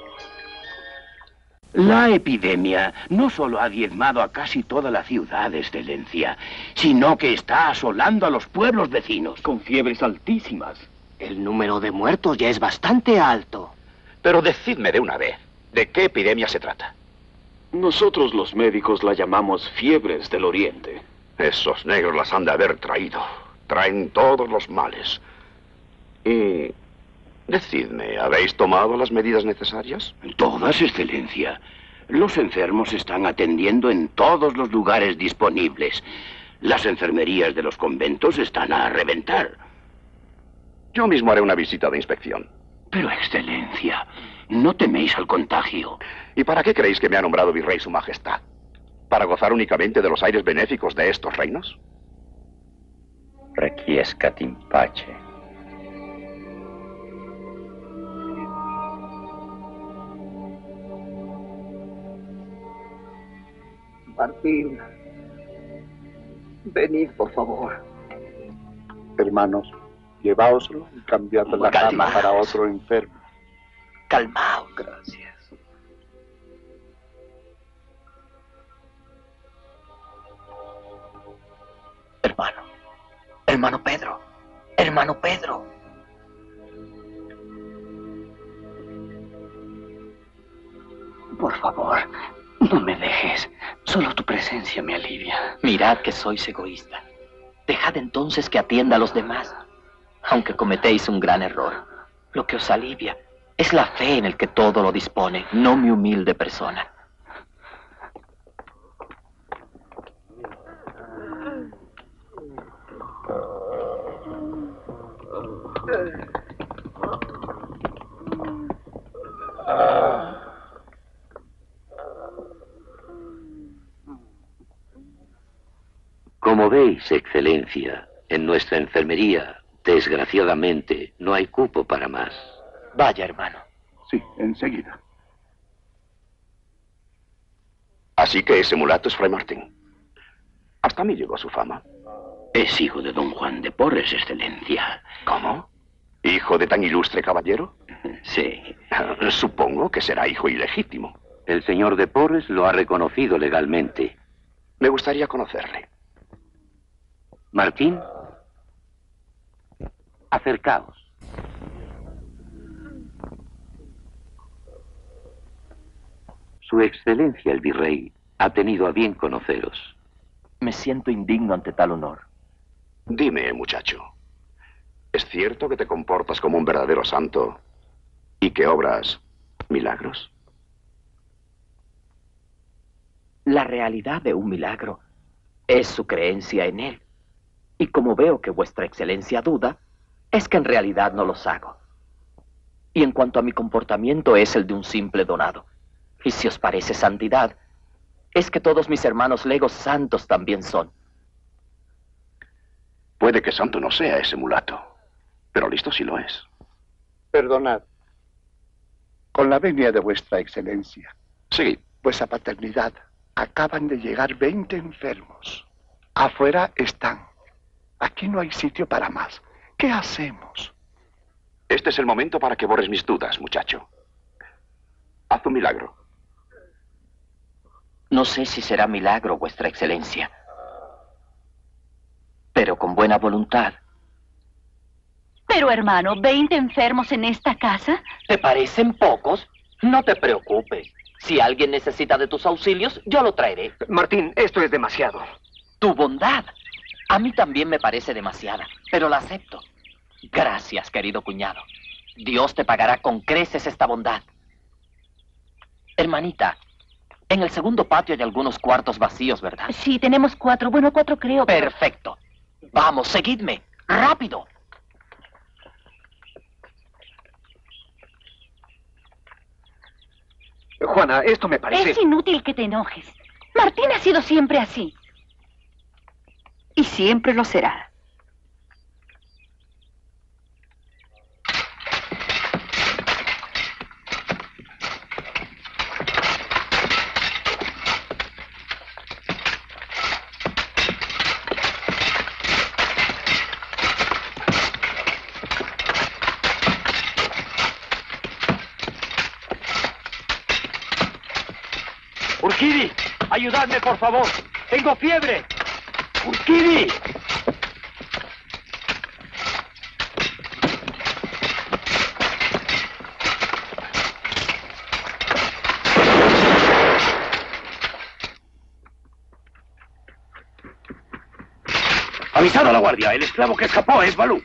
La epidemia no solo ha diezmado a casi toda la ciudad, Excelencia, sino que está asolando a los pueblos vecinos. Con fiebres altísimas. El número de muertos ya es bastante alto. Pero decidme de una vez, ¿de qué epidemia se trata? Nosotros los médicos la llamamos fiebres del Oriente. Esos negros las han de haber traído. Traen todos los males. Y... decidme, ¿habéis tomado las medidas necesarias? Todas, Excelencia. Los enfermos se están atendiendo en todos los lugares disponibles. Las enfermerías de los conventos están a reventar. Yo mismo haré una visita de inspección. Pero, Excelencia, ¿no teméis al contagio? ¿Y para qué creéis que me ha nombrado virrey su majestad? ¿Para gozar únicamente de los aires benéficos de estos reinos? Requiescat in pace. Martín, venid, por favor. Hermanos, lleváoslo y cambiad la Calma. cama para otro enfermo. Calmaos. Gracias. Hermano Pedro. Hermano Pedro. Por favor, no me dejes. Solo tu presencia me alivia. Mirad que sois egoísta. Dejad entonces que atienda a los demás. Aunque cometéis un gran error, lo que os alivia es la fe en el que todo lo dispone, no mi humilde persona. Como veis, Excelencia, en nuestra enfermería, desgraciadamente, no hay cupo para más. Vaya, hermano. Sí, enseguida. Así que ese mulato es Fray Martín. Hasta a mí llegó su fama. Es hijo de don Juan de Porres, Excelencia. ¿Cómo? ¿Hijo de tan ilustre caballero? Sí. Supongo que será hijo ilegítimo. El señor de Porres lo ha reconocido legalmente. Me gustaría conocerle. Martín, acercaos. Su Excelencia el Virrey ha tenido a bien conoceros. Me siento indigno ante tal honor. Dime, muchacho, ¿es cierto que te comportas como un verdadero santo y que obras milagros? La realidad de un milagro es su creencia en él. Y como veo que vuestra excelencia duda, es que en realidad no los hago. Y en cuanto a mi comportamiento es el de un simple donado. Y si os parece santidad, es que todos mis hermanos legos santos también son. Puede que santo no sea ese mulato, pero listo sí lo es. Perdonad. Con la venia de vuestra excelencia. Sí. Vuestra paternidad. Acaban de llegar veinte enfermos. Afuera están. Aquí no hay sitio para más. ¿Qué hacemos? Este es el momento para que borres mis dudas, muchacho. Haz un milagro. No sé si será milagro, vuestra excelencia. Pero con buena voluntad. Pero, hermano, ¿veinte enfermos en esta casa? ¿Te parecen pocos? No te preocupes. Si alguien necesita de tus auxilios, yo lo traeré. Martín, esto es demasiado. Tu bondad. A mí también me parece demasiada, pero la acepto. Gracias, querido cuñado. Dios te pagará con creces esta bondad. Hermanita, en el segundo patio hay algunos cuartos vacíos, ¿verdad? Sí, tenemos cuatro. Bueno, cuatro creo. Pero... Perfecto. Vamos, seguidme. ¡Rápido! Juana, esto me parece... Es inútil que te enojes. Martín ha sido siempre así. Y siempre lo será. Urquidi, ayudadme, por favor. Tengo fiebre. Urquidi. Avisad a la guardia. El esclavo que escapó es Balú.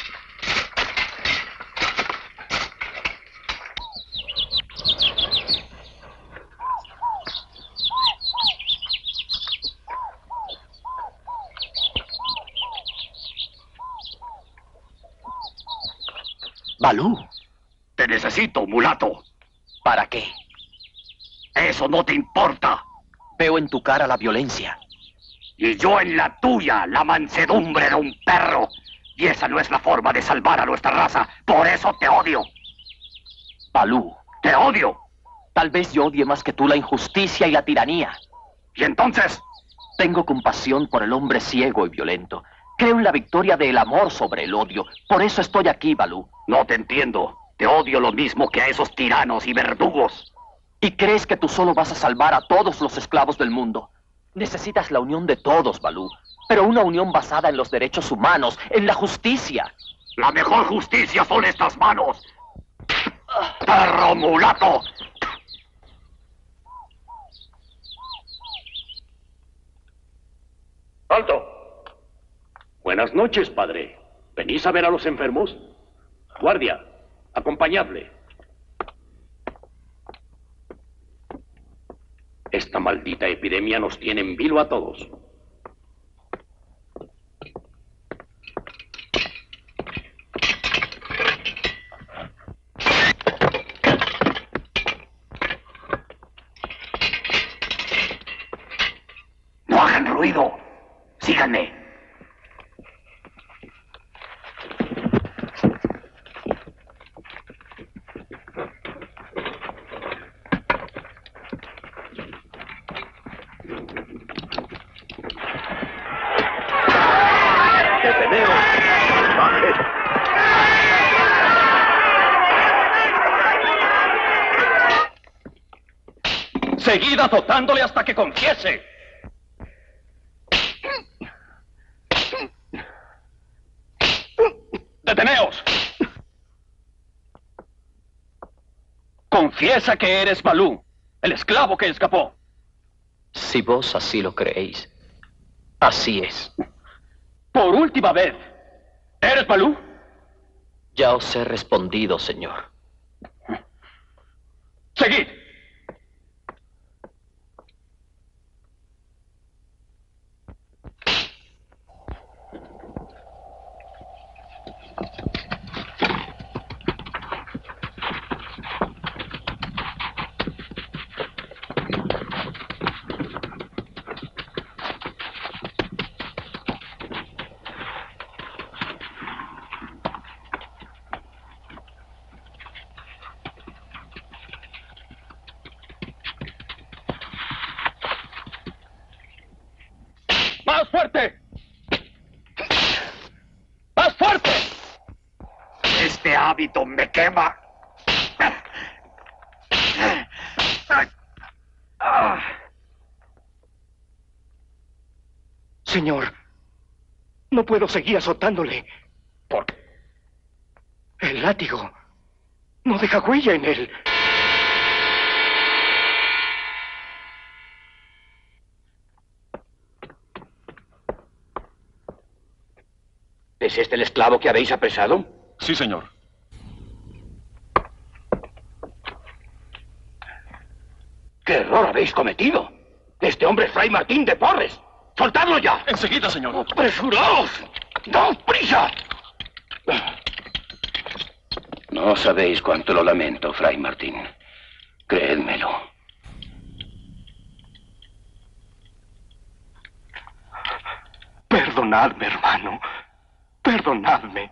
Balú. Te necesito, mulato. ¿Para qué? Eso no te importa. Veo en tu cara la violencia. Y yo en la tuya, la mansedumbre de un perro. Y esa no es la forma de salvar a nuestra raza. Por eso te odio. Balú. Te odio. Tal vez yo odie más que tú la injusticia y la tiranía. ¿Y entonces? Tengo compasión por el hombre ciego y violento. Creo en la victoria del amor sobre el odio. Por eso estoy aquí, Balú. No te entiendo. Te odio lo mismo que a esos tiranos y verdugos. ¿Y crees que tú solo vas a salvar a todos los esclavos del mundo? Necesitas la unión de todos, Balú. pero una unión basada en los derechos humanos, en la justicia. La mejor justicia son estas manos. ¡Perro mulato! ¡Alto! Buenas noches, padre. ¿Venís a ver a los enfermos? Guardia, acompañadle. Esta maldita epidemia nos tiene en vilo a todos. ¡No hagan ruido! ¡Síganme! Seguid azotándole hasta que confiese. ¡Deteneos! Confiesa que eres Balú, el esclavo que escapó. Si vos así lo creéis, así es. Por última vez, ¿eres Balú? Ya os he respondido, señor. Seguid. ¡Más fuerte! ¡Más fuerte! Este hábito me quema. Señor, no puedo seguir azotándole. ¿Por qué? El látigo no deja huella en él. ¿Es este el esclavo que habéis apresado? Sí, señor. ¡Qué error habéis cometido! Este hombre es Fray Martín de Porres. ¡Soltadlo ya! Enseguida, señor. ¡Apresuraos! ¡Daos prisa! No sabéis cuánto lo lamento, Fray Martín. Creédmelo. Perdonadme, hermano. Perdonadme.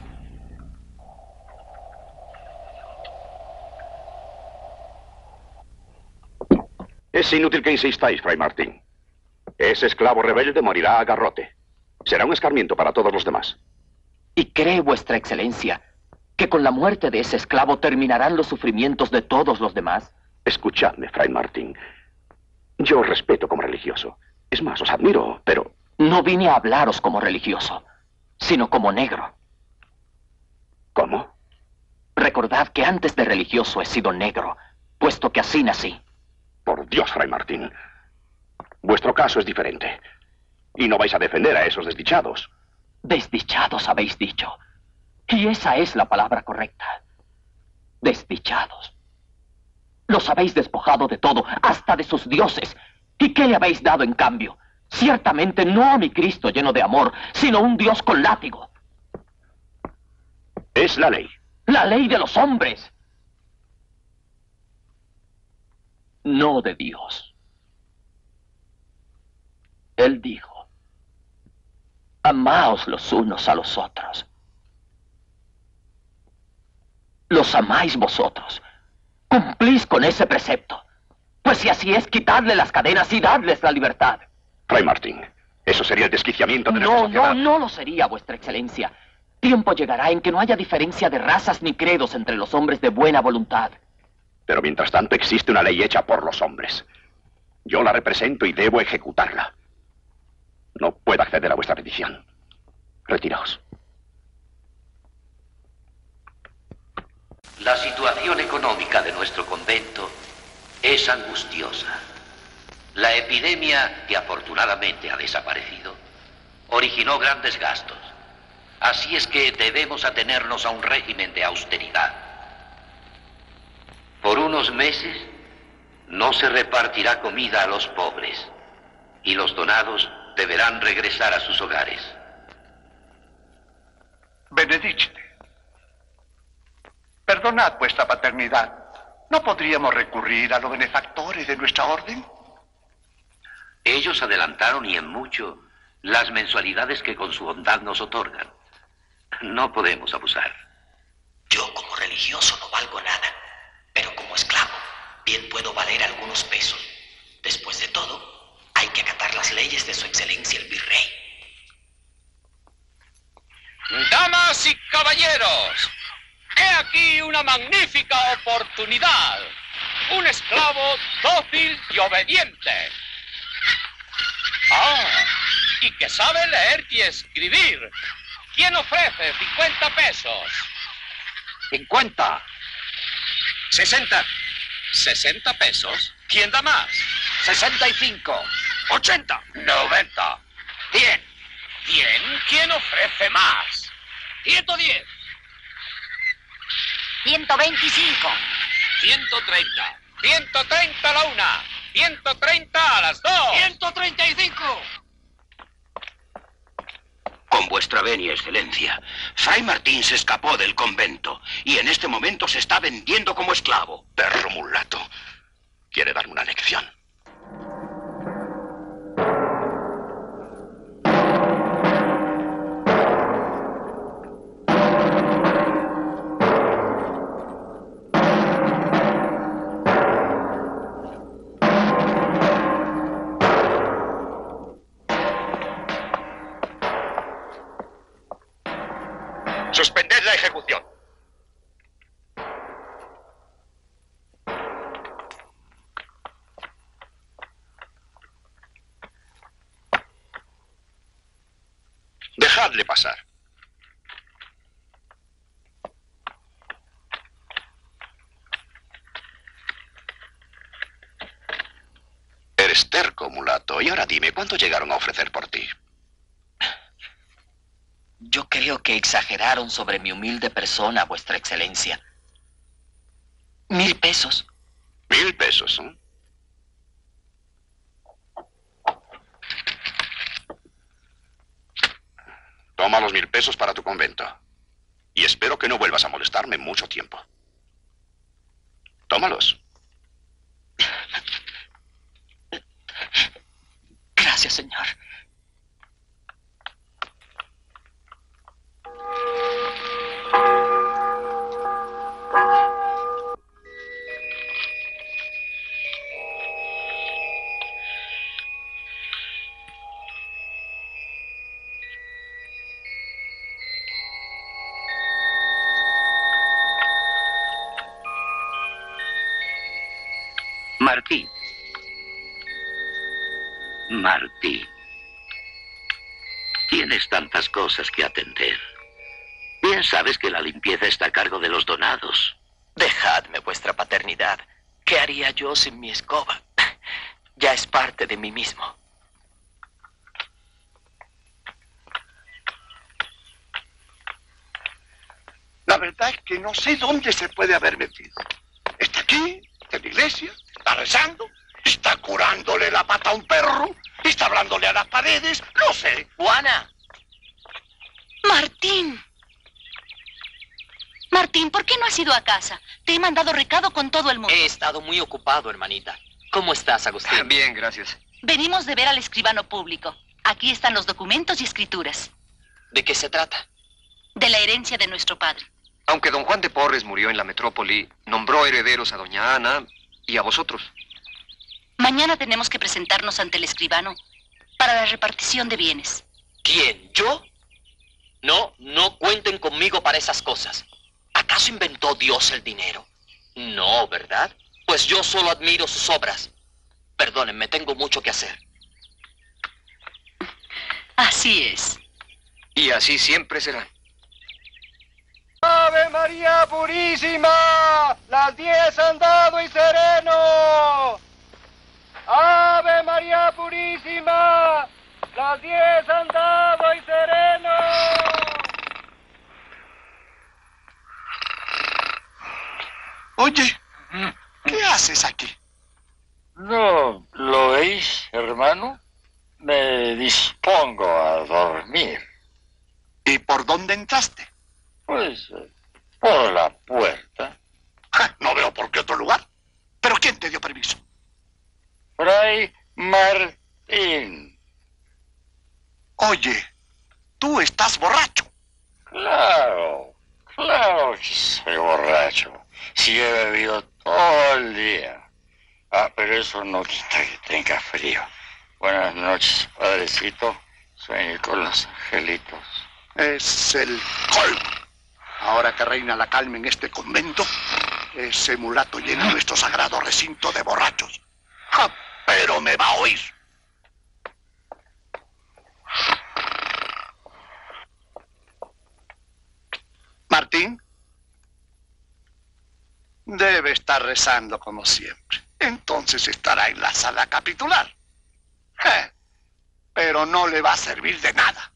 Es inútil que insistáis, Fray Martín. Ese esclavo rebelde morirá a garrote. Será un escarmiento para todos los demás. ¿Y cree vuestra excelencia que con la muerte de ese esclavo terminarán los sufrimientos de todos los demás? Escuchadme, Fray Martín. Yo os respeto como religioso. Es más, os admiro, pero... No vine a hablaros como religioso, sino como negro. ¿Cómo? Recordad que antes de religioso he sido negro, puesto que así nací. Por Dios, Fray Martín. Vuestro caso es diferente. Y no vais a defender a esos desdichados. Desdichados habéis dicho. Y esa es la palabra correcta. Desdichados. Los habéis despojado de todo, hasta de sus dioses. ¿Y qué le habéis dado en cambio? Ciertamente no a mi Cristo lleno de amor, sino un Dios con látigo. Es la ley. La ley de los hombres. No de Dios. Él dijo, amaos los unos a los otros. Los amáis vosotros. Cumplís con ese precepto. Pues si así es, quitadle las cadenas y dadles la libertad. Fray Martín, eso sería el desquiciamiento de No, nuestra sociedad. no, no lo sería, vuestra excelencia. Tiempo llegará en que no haya diferencia de razas ni credos entre los hombres de buena voluntad. Pero mientras tanto existe una ley hecha por los hombres. Yo la represento y debo ejecutarla. no puedo acceder a vuestra petición. Retiraos. La situación económica de nuestro convento es angustiosa. La epidemia, que afortunadamente ha desaparecido, originó grandes gastos. Así es que debemos atenernos a un régimen de austeridad. Por unos meses no se repartirá comida a los pobres y los donados deberán regresar a sus hogares. Benedicite, perdonad vuestra paternidad. ¿No podríamos recurrir a los benefactores de nuestra orden? Ellos adelantaron y en mucho las mensualidades que con su bondad nos otorgan. No podemos abusar. Yo como religioso no valgo nada, pero como esclavo bien puedo valer algunos pesos. Después de todo, hay que acatar las leyes de su excelencia el virrey. Damas y caballeros, he aquí una magnífica oportunidad. Un esclavo dócil y obediente. Ah, y que sabe leer y escribir. ¿Quién ofrece cincuenta pesos? cincuenta. sesenta. ¿sesenta pesos? ¿Quién da más? sesenta y cinco. ochenta. noventa. cien. ¿Cien? ¿Quién ofrece más? ciento diez. ciento veinticinco. ciento treinta. ciento treinta a la una. ciento treinta a las dos. ciento treinta y cinco. Con vuestra venia, excelencia, Fray Martín se escapó del convento y en este momento se está vendiendo como esclavo. Perro mulato. Quiere darme una lección. Suspended la ejecución. Dejadle pasar. Eres terco, mulato. Y ahora dime, ¿cuánto llegaron a ofrecer por ti? Yo creo que exageraron sobre mi humilde persona, vuestra excelencia. Mil pesos. Mil pesos, ¿eh? Toma los mil pesos para tu convento. Y espero que no vuelvas a molestarme mucho tiempo. Tómalos. Gracias, señor. Martín. Martín. Tienes tantas cosas que atender. Bien sabes que la limpieza está a cargo de los donados. Dejadme vuestra paternidad. ¿Qué haría yo sin mi escoba? Ya es parte de mí mismo. La verdad es que no sé dónde se puede haber metido. Está aquí, en la iglesia, está rezando, está curándole la pata a un perro, está hablándole a las paredes, no sé. ¡Juana! Martín. Martín, ¿por qué no has ido a casa? Te he mandado recado con todo el mundo. He estado muy ocupado, hermanita. ¿Cómo estás, Agustín? Bien, gracias. Venimos de ver al escribano público. Aquí están los documentos y escrituras. ¿De qué se trata? De la herencia de nuestro padre. Aunque don Juan de Porres murió en la metrópoli, nombró herederos a doña Ana y a vosotros. Mañana tenemos que presentarnos ante el escribano para la repartición de bienes. ¿Quién? ¿Yo? No, no cuenten conmigo para esas cosas. ¿Acaso inventó Dios el dinero? No, ¿verdad? Pues yo solo admiro sus obras. Perdónenme, tengo mucho que hacer. Así es. Y así siempre será. ¡Ave María Purísima! ¡Las diez han dado y sereno! ¡Ave María Purísima! ¡Las diez han dado y sereno! Oye, ¿qué haces aquí? ¿No lo veis, hermano? Me dispongo a dormir. ¿Y por dónde entraste? Pues eh, por la puerta. Ja, no veo por qué otro lugar. ¿Pero quién te dio permiso? Fray Martín. Oye, tú estás borracho. Claro, claro que soy borracho. Sí he bebido todo el día. Ah, pero eso no quita que tenga frío. Buenas noches, padrecito. Sueñe con los angelitos. Es el colmo. Ahora que reina la calma en este convento, ese mulato llena nuestro sagrado recinto de borrachos. ¡Ja! Pero me va a oír. Martín debe estar rezando como siempre. Entonces estará en la sala capitular. Eh, pero no le va a servir de nada.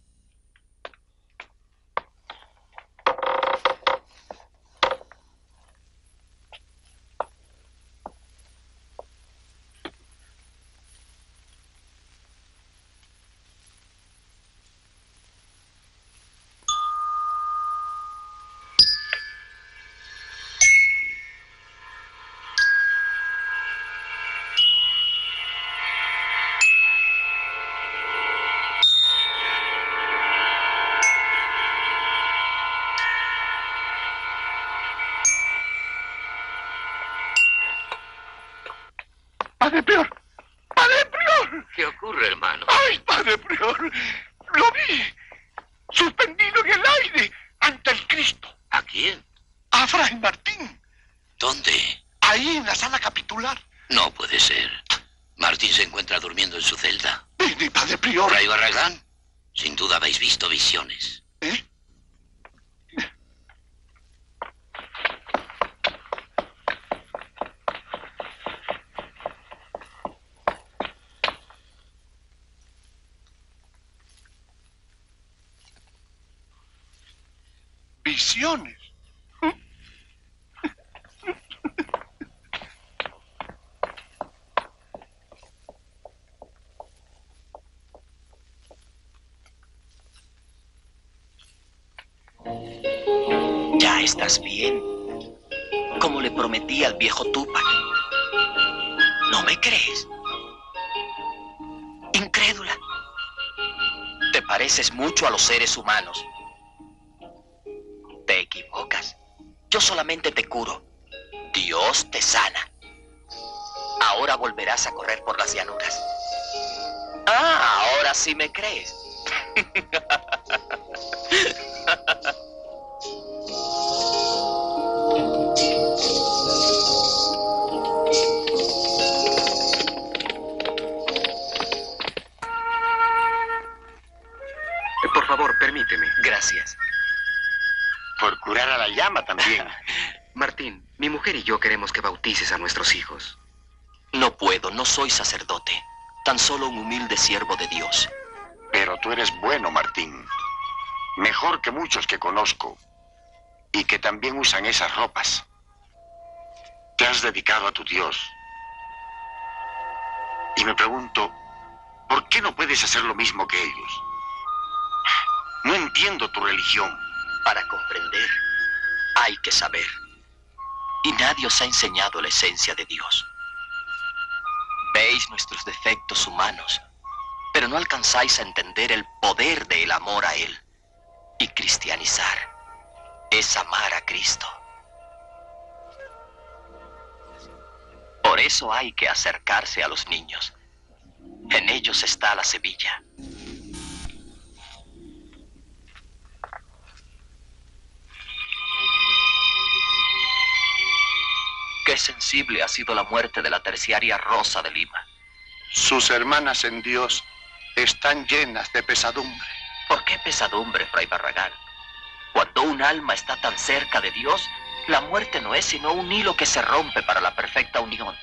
¡Padre Prior! ¡Padre Prior! ¿Qué ocurre, hermano? ¡Ay, Padre Prior! ¡Lo vi! ¡Suspendido en el aire! ¡Ante el Cristo! ¿A quién? ¡A Fray Martín! ¿Dónde? Ahí, en la sala capitular. No puede ser. Martín se encuentra durmiendo en su celda. ¡Mi Padre Prior! ¿Fray Barragán? Sin duda habéis visto visiones. ¿Eh? Visiones. ¿Ya estás bien? Como le prometí al viejo Túpac. ¿No me crees? Incrédula. Te pareces mucho a los seres humanos. Te equivocas. Yo solamente te curo. Dios te sana. Ahora volverás a correr por las llanuras. Ah, ahora sí me crees. Por favor, permíteme. Gracias. Por curar a la llama también. Martín, mi mujer y yo queremos que bautices a nuestros hijos. No puedo, no soy sacerdote. Tan solo un humilde siervo de Dios. Pero tú eres bueno, Martín. Mejor que muchos que conozco. Y que también usan esas ropas. Te has dedicado a tu Dios. Y me pregunto, ¿por qué no puedes hacer lo mismo que ellos? No entiendo tu religión. Para comprender, hay que saber. Y nadie os ha enseñado la esencia de Dios. Veis nuestros defectos humanos, pero no alcanzáis a entender el poder del amor a Él. Y cristianizar es amar a Cristo. Por eso hay que acercarse a los niños. En ellos está la semilla. Qué sensible ha sido la muerte de la terciaria Rosa de Lima. Sus hermanas en Dios están llenas de pesadumbre. ¿Por qué pesadumbre, Fray Barragán? Cuando un alma está tan cerca de Dios, la muerte no es sino un hilo que se rompe para la perfecta unión.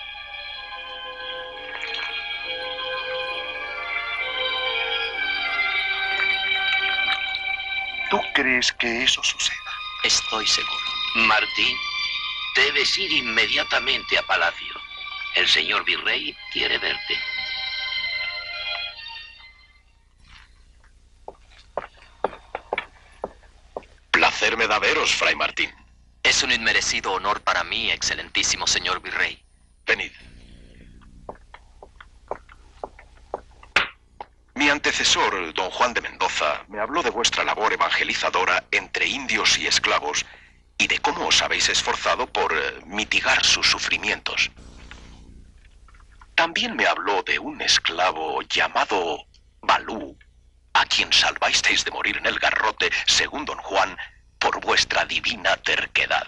¿Tú crees que eso suceda? Estoy seguro. Martín, debes ir inmediatamente a Palacio. El señor virrey quiere verte. Placer me da veros, Fray Martín. Es un inmerecido honor para mí, excelentísimo señor virrey. Venid. Mi antecesor, don Juan de Mendoza, me habló de vuestra labor evangelizadora entre indios y esclavos y de cómo os habéis esforzado por eh, mitigar sus sufrimientos. También me habló de un esclavo llamado Balú, a quien salvasteis de morir en el garrote, según don Juan, por vuestra divina terquedad.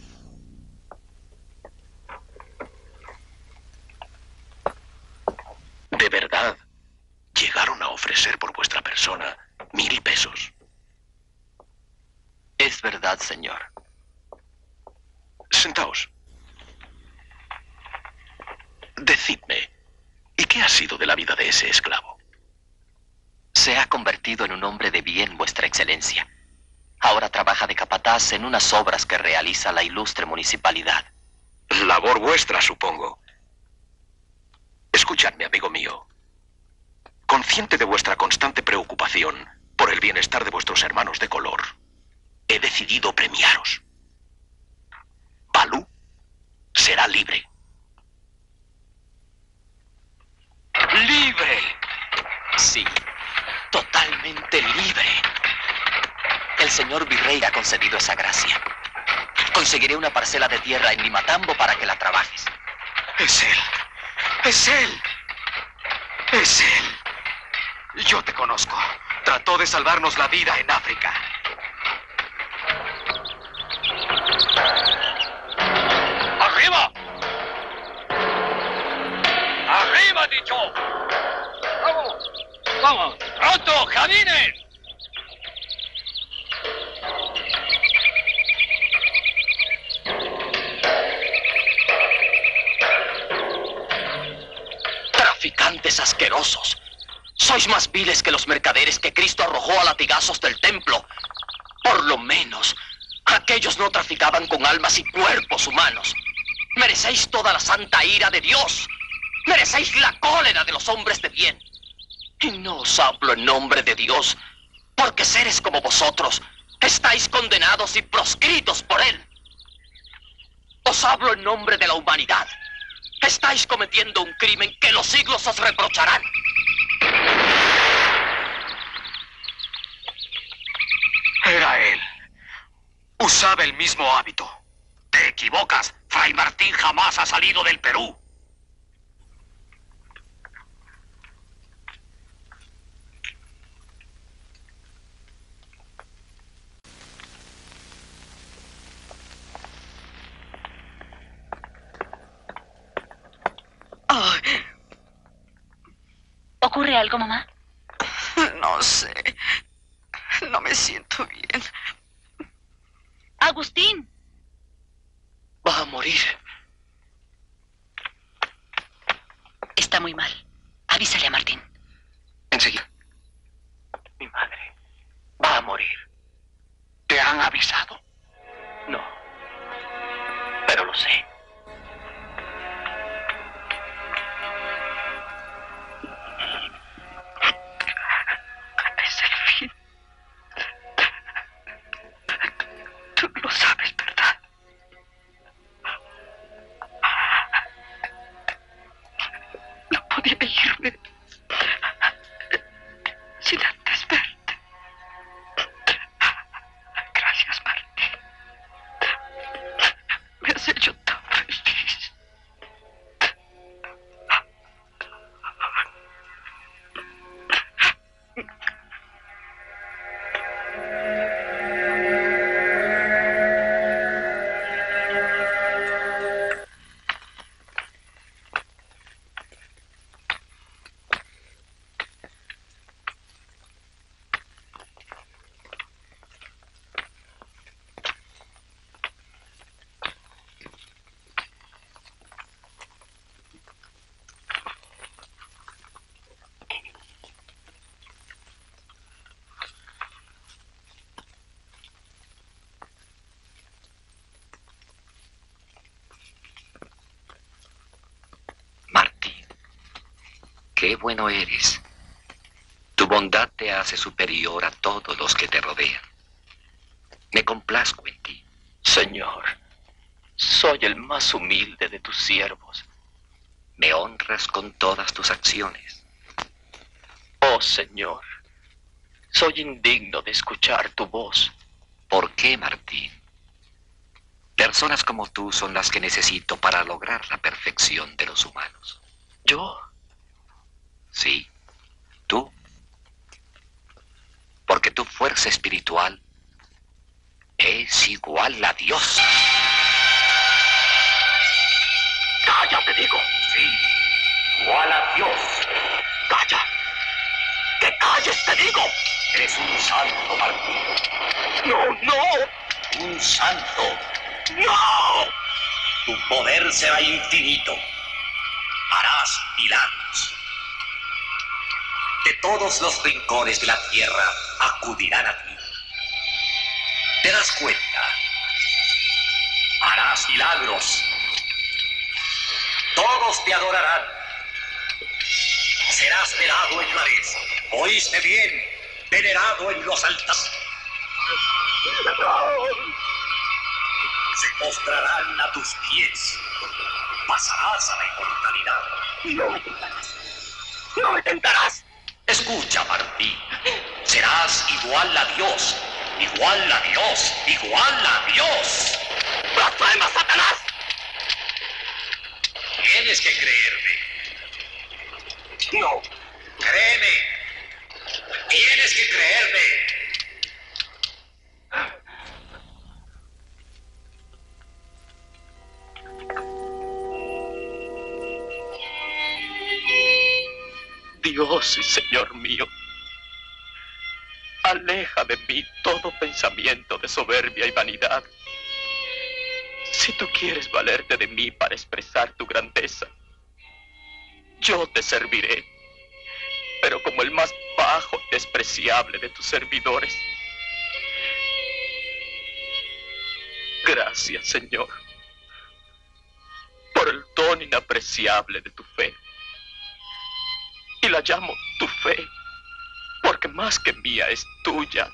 De verdad, llegaron a ofrecer por vuestra persona mil pesos. Es verdad, señor. Sentaos. Decidme, ¿y qué ha sido de la vida de ese esclavo? Se ha convertido en un hombre de bien, vuestra excelencia. Ahora trabaja de capataz en unas obras que realiza la ilustre municipalidad. Labor vuestra, supongo. Escuchadme, amigo mío. Consciente de vuestra constante preocupación por el bienestar de vuestros hermanos de color, he decidido premiaros. Balú será libre. ¡Libre! Sí, totalmente libre. El señor virrey ha concedido esa gracia. Conseguiré una parcela de tierra en Limatambo para que la trabajes. Es él. Es él. Es él. Yo te conozco. Trató de salvarnos la vida en África. ¡Arriba! ¡Arriba, dicho! ¡Vamos! ¡Vamos! ¡Pronto, caminen! Traficantes asquerosos. Sois más viles que los mercaderes que Cristo arrojó a latigazos del templo. Por lo menos, aquellos no traficaban con almas y cuerpos humanos. Merecéis toda la santa ira de Dios. Merecéis la cólera de los hombres de bien. Y no os hablo en nombre de Dios, porque seres como vosotros estáis condenados y proscritos por Él. Os hablo en nombre de la humanidad. Estáis cometiendo un crimen que los siglos os reprocharán. Era él. Usaba el mismo hábito. Te equivocas. Fray Martín jamás ha salido del Perú. Oh. ¿Ocurre algo, mamá? No sé. No me siento bien. Agustín. Va a morir. Está muy mal. Avísale a Martín. Enseguida. Mi madre va a morir. ¿Te han avisado? No. Pero lo sé. Es el fin. Tú lo sabes, ¿verdad? No podía irme sin antes verte. Gracias, Martín. Me has hecho tan feliz. Qué bueno eres. Tu bondad te hace superior a todos los que te rodean. Me complazco en ti. Señor, soy el más humilde de tus siervos. Me honras con todas tus acciones. Oh, Señor, soy indigno de escuchar tu voz. ¿Por qué, Martín? Personas como tú son las que necesito para lograr la perfección de los humanos. ¿Yo? Sí, tú. Porque tu fuerza espiritual es igual a Dios. ¡Calla, te digo! Sí, igual a Dios. ¡Calla! ¡Que calles, te digo! Eres un santo, Martín. ¡No, no! Un santo. ¡No! Tu poder será infinito. Harás milagros. De todos los rincones de la tierra acudirán a ti. ¿Te das cuenta? Harás milagros. Todos te adorarán. Serás velado en mares. ¿Oíste bien? Venerado en los altares. Se postrarán a tus pies. Pasarás a la inmortalidad. No me tentarás. No me tentarás. Escucha, Martín. Serás igual a Dios. Igual a Dios. Igual a Dios. ¡Blasfema, Satanás! Tienes que creerme. No. Créeme. Tienes que creerme. Dios y Señor mío, aleja de mí todo pensamiento de soberbia y vanidad. Si tú quieres valerte de mí para expresar tu grandeza, yo te serviré, pero como el más bajo y despreciable de tus servidores. Gracias, Señor, por el don inapreciable de tu fe. Y la llamo tu fe, porque más que mía es tuya.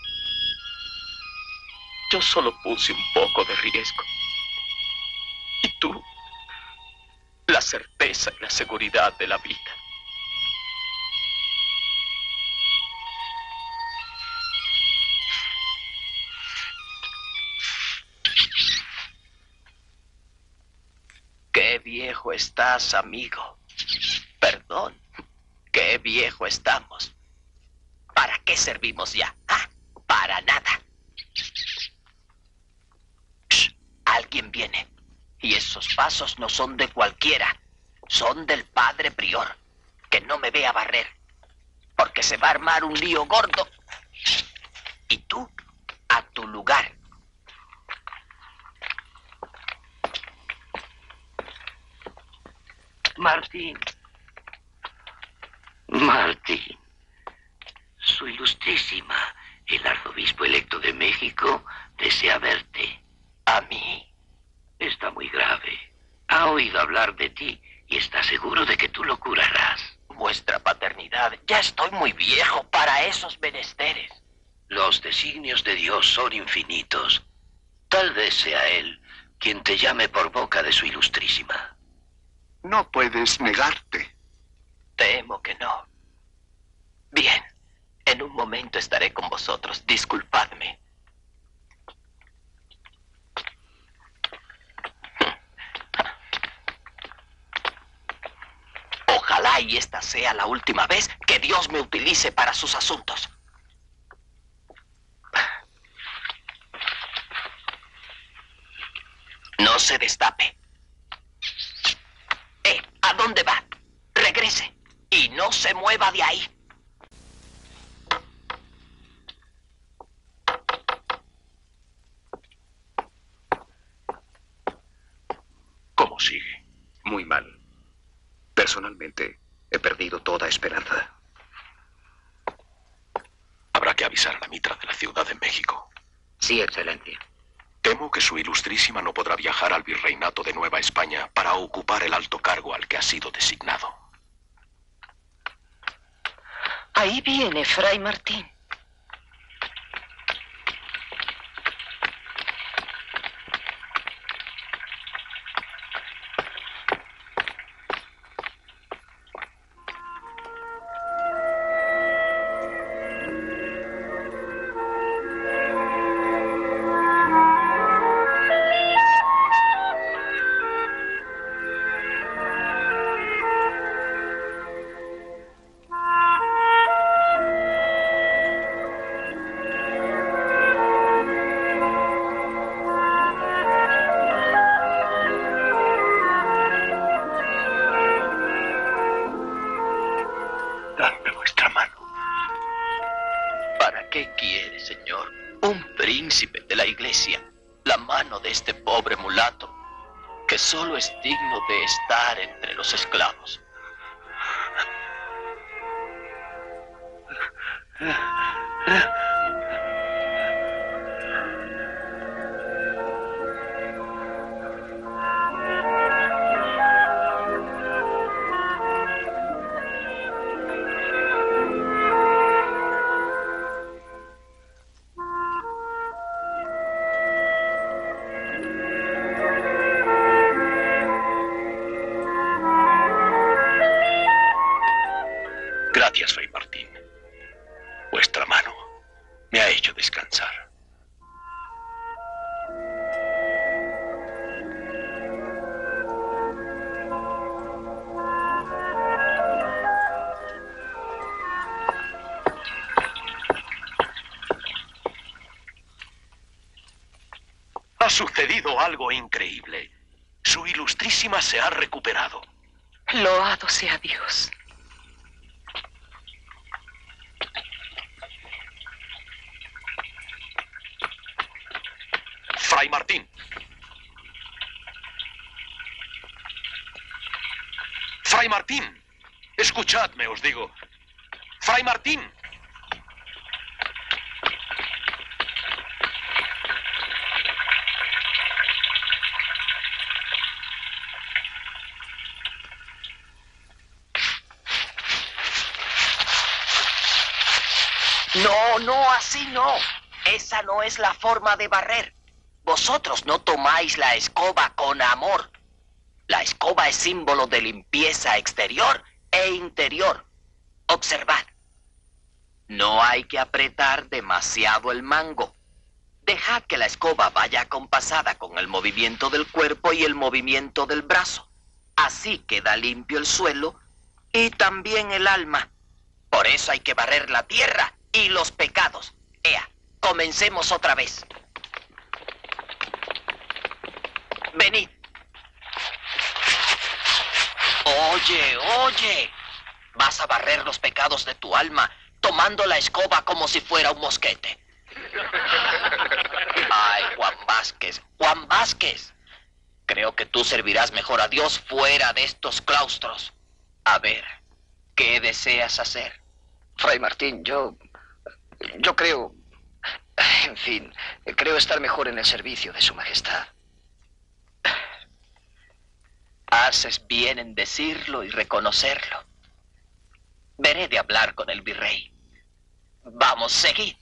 Yo solo puse un poco de riesgo. Y tú, la certeza y la seguridad de la vida. Qué viejo estás, amigo. Perdón. Qué viejo estamos. ¿Para qué servimos ya? ¿Ah? Para nada. Shh, alguien viene. Y esos pasos no son de cualquiera. Son del padre prior. Que no me vea barrer. Porque se va a armar un lío gordo. Y tú, a tu lugar. Martín. Martín, su ilustrísima, el arzobispo electo de México, desea verte. ¿A mí? Está muy grave. Ha oído hablar de ti y está seguro de que tú lo curarás. Vuestra paternidad, ya estoy muy viejo para esos menesteres. Los designios de Dios son infinitos. Tal vez sea Él quien te llame por boca de su ilustrísima. No puedes negarte. Temo que no. Bien, en un momento estaré con vosotros. Disculpadme. Ojalá y esta sea la última vez que Dios me utilice para sus asuntos. No se destape. Eh, ¿a dónde va? Regrese. Y no se mueva de ahí. ¿Cómo sigue? Muy mal. Personalmente, he perdido toda esperanza. Habrá que avisar a la mitra de la Ciudad de México. Sí, Excelencia. Temo que su ilustrísima no podrá viajar al virreinato de Nueva España para ocupar el alto cargo al que ha sido designado. Ahí viene Fray Martín. Solo es digno de estar entre los esclavos. Gracias, Fray Martín. Vuestra mano me ha hecho descansar. Ha sucedido algo increíble. Su Ilustrísima se ha recuperado. Loado sea Dios. Fray Martín. Fray Martín. Escuchadme, os digo. Fray Martín. No, no, así no. Esa no es la forma de barrer. Vosotros no tomáis la escoba con amor. La escoba es símbolo de limpieza exterior e interior. Observad. No hay que apretar demasiado el mango. Dejad que la escoba vaya acompasada con el movimiento del cuerpo y el movimiento del brazo. Así queda limpio el suelo y también el alma. Por eso hay que barrer la tierra y los pecados. Ea, comencemos otra vez. Venid. Oye, oye. Vas a barrer los pecados de tu alma tomando la escoba como si fuera un mosquete. Ay, Juan Vázquez, Juan Vázquez. Creo que tú servirás mejor a Dios fuera de estos claustros. A ver, ¿qué deseas hacer? Fray Martín, yo... Yo creo... En fin, creo estar mejor en el servicio de Su Majestad. Haces bien en decirlo y reconocerlo. Veré de hablar con el virrey. Vamos, seguid.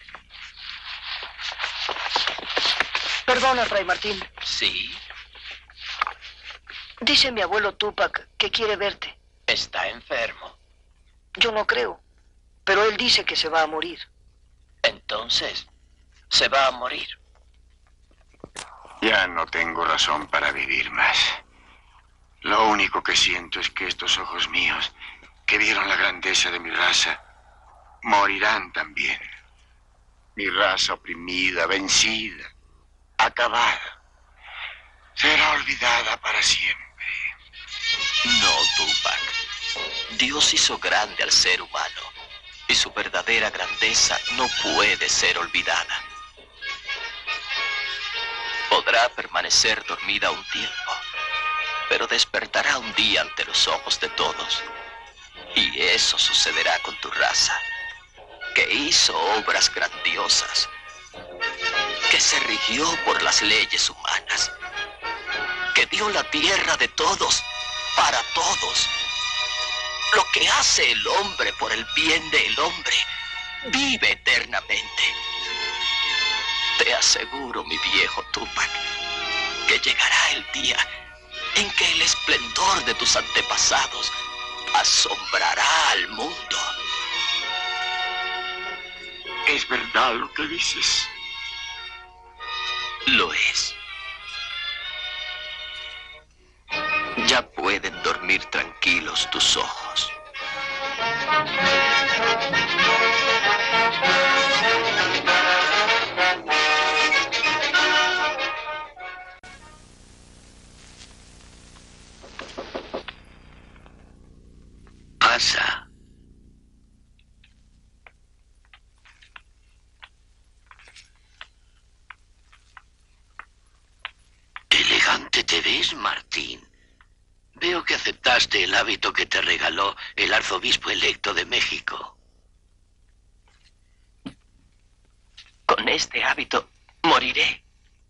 Perdona, Fray Martín. Sí. Dice mi abuelo Túpac que quiere verte. Está enfermo. Yo no creo, pero él dice que se va a morir. Entonces, se va a morir. Ya no tengo razón para vivir más. Lo único que siento es que estos ojos míos, que vieron la grandeza de mi raza, morirán también. Mi raza oprimida, vencida, acabada, será olvidada para siempre. No, Túpac. Dios hizo grande al ser humano y su verdadera grandeza no puede ser olvidada. Podrá permanecer dormida un tiempo, pero despertará un día ante los ojos de todos. Y eso sucederá con tu raza, que hizo obras grandiosas, que se rigió por las leyes humanas, que dio la tierra de todos para todos, Lo que hace el hombre por el bien del hombre vive eternamente. Te aseguro, mi viejo Tupac, que llegará el día en que el esplendor de tus antepasados asombrará al mundo. ¿Es verdad lo que dices? Lo es. Ya pueden dormir tranquilos tus ojos. Pasa. Elegante te ves, Martín. Veo que aceptaste el hábito que te regaló el arzobispo electo de México. Con este hábito moriré.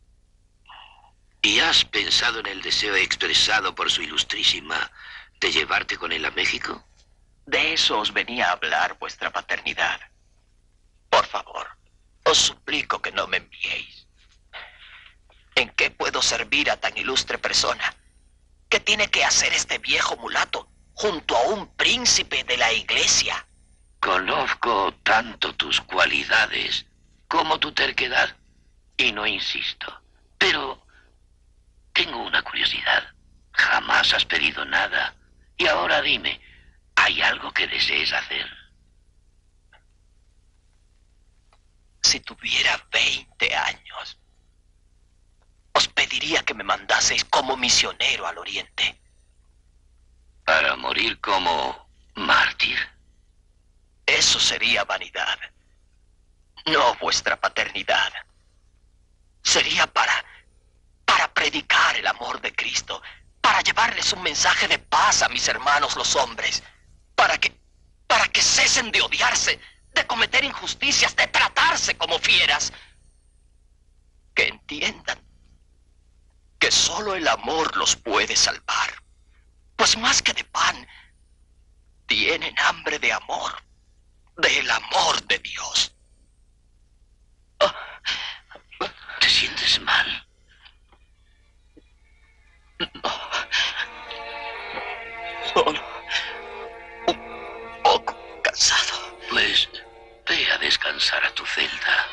¿Y has pensado en el deseo expresado por su ilustrísima de llevarte con él a México? De eso os venía a hablar, vuestra paternidad. Por favor, os suplico que no me enviéis. ¿En qué puedo servir a tan ilustre persona? ¿Qué tiene que hacer este viejo mulato junto a un príncipe de la iglesia? Conozco tanto tus cualidades como tu terquedad, y no insisto. Pero tengo una curiosidad. Jamás has pedido nada. Y ahora dime, ¿hay algo que desees hacer? Si tuviera veinte años, os pediría que me mandaseis como misionero al oriente. ¿Para morir como mártir? Eso sería vanidad. No vuestra paternidad. Sería para, para predicar el amor de Cristo, para llevarles un mensaje de paz a mis hermanos los hombres, para que, para que cesen de odiarse, de cometer injusticias, de tratarse como fieras. Que entiendan que solo el amor los puede salvar. Pues más que de pan, tienen hambre de amor, del amor de Dios. Oh, ¿te sientes mal? No. Solo un poco cansado. Pues ve a descansar a tu celda.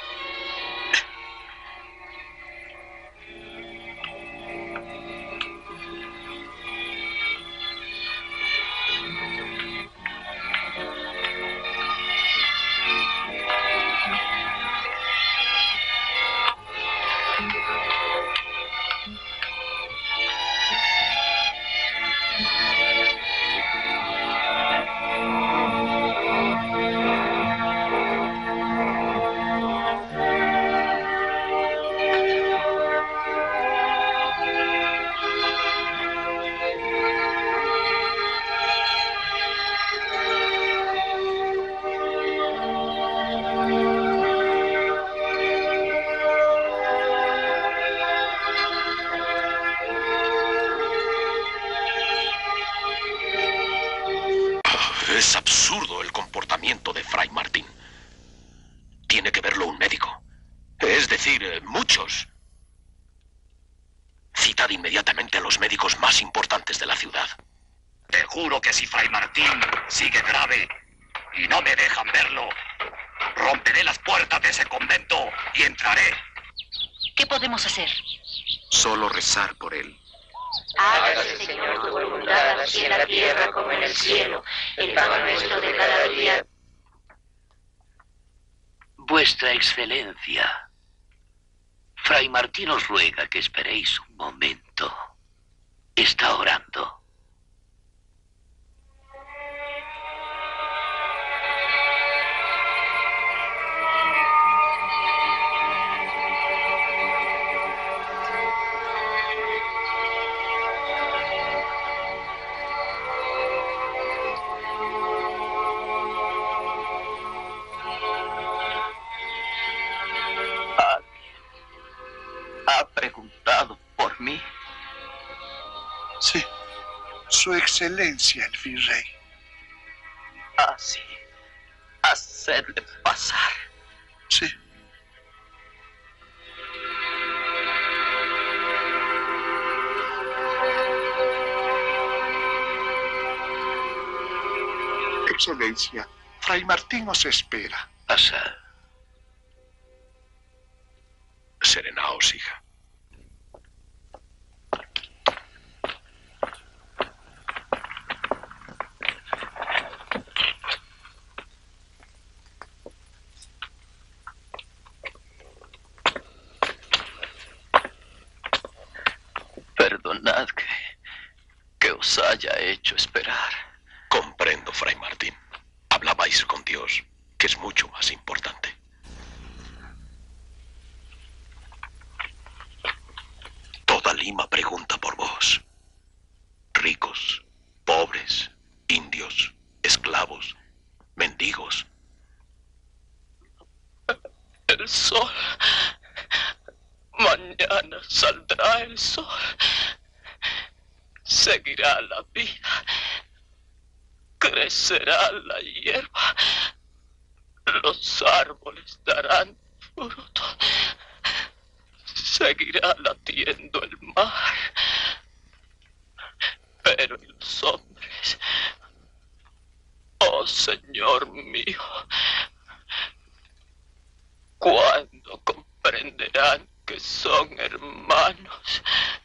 Es absurdo el comportamiento de Fray Martín. Tiene que verlo un médico. Es decir, eh, muchos. Citad inmediatamente a los médicos más importantes de la ciudad. Te juro que si Fray Martín sigue grave y no me dejan verlo, romperé las puertas de ese convento y entraré. ¿Qué podemos hacer? Solo rezar por él. Hágase, Señor, tu voluntad, así en la tierra como en el cielo. El pan nuestro de cada día. Vuestra Excelencia, Fray Martín os ruega que esperéis un momento. Está orando. ¿Ha preguntado por mí? Sí, Su Excelencia el Virrey. Así. Hacedle pasar. Sí. Excelencia, Fray Martín os espera. Pasad. Serenaos, hija. Perdonad que, que os haya hecho esperar. Comprendo, Fray Martín. Hablabais con Dios, que es mucho más importante. Toda Lima pregunta por vos. Ricos, pobres, indios, esclavos, mendigos. El sol. Mañana saldrá el sol. Seguirá la vida. Crecerá la hierba. Los árboles darán fruto. Seguirá latiendo el mar. Pero ¿y los hombres? Oh, Señor mío, ¿cuándo comprenderán que son hermanos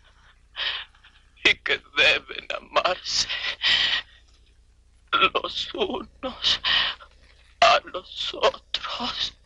y que deben amarse los unos a los otros?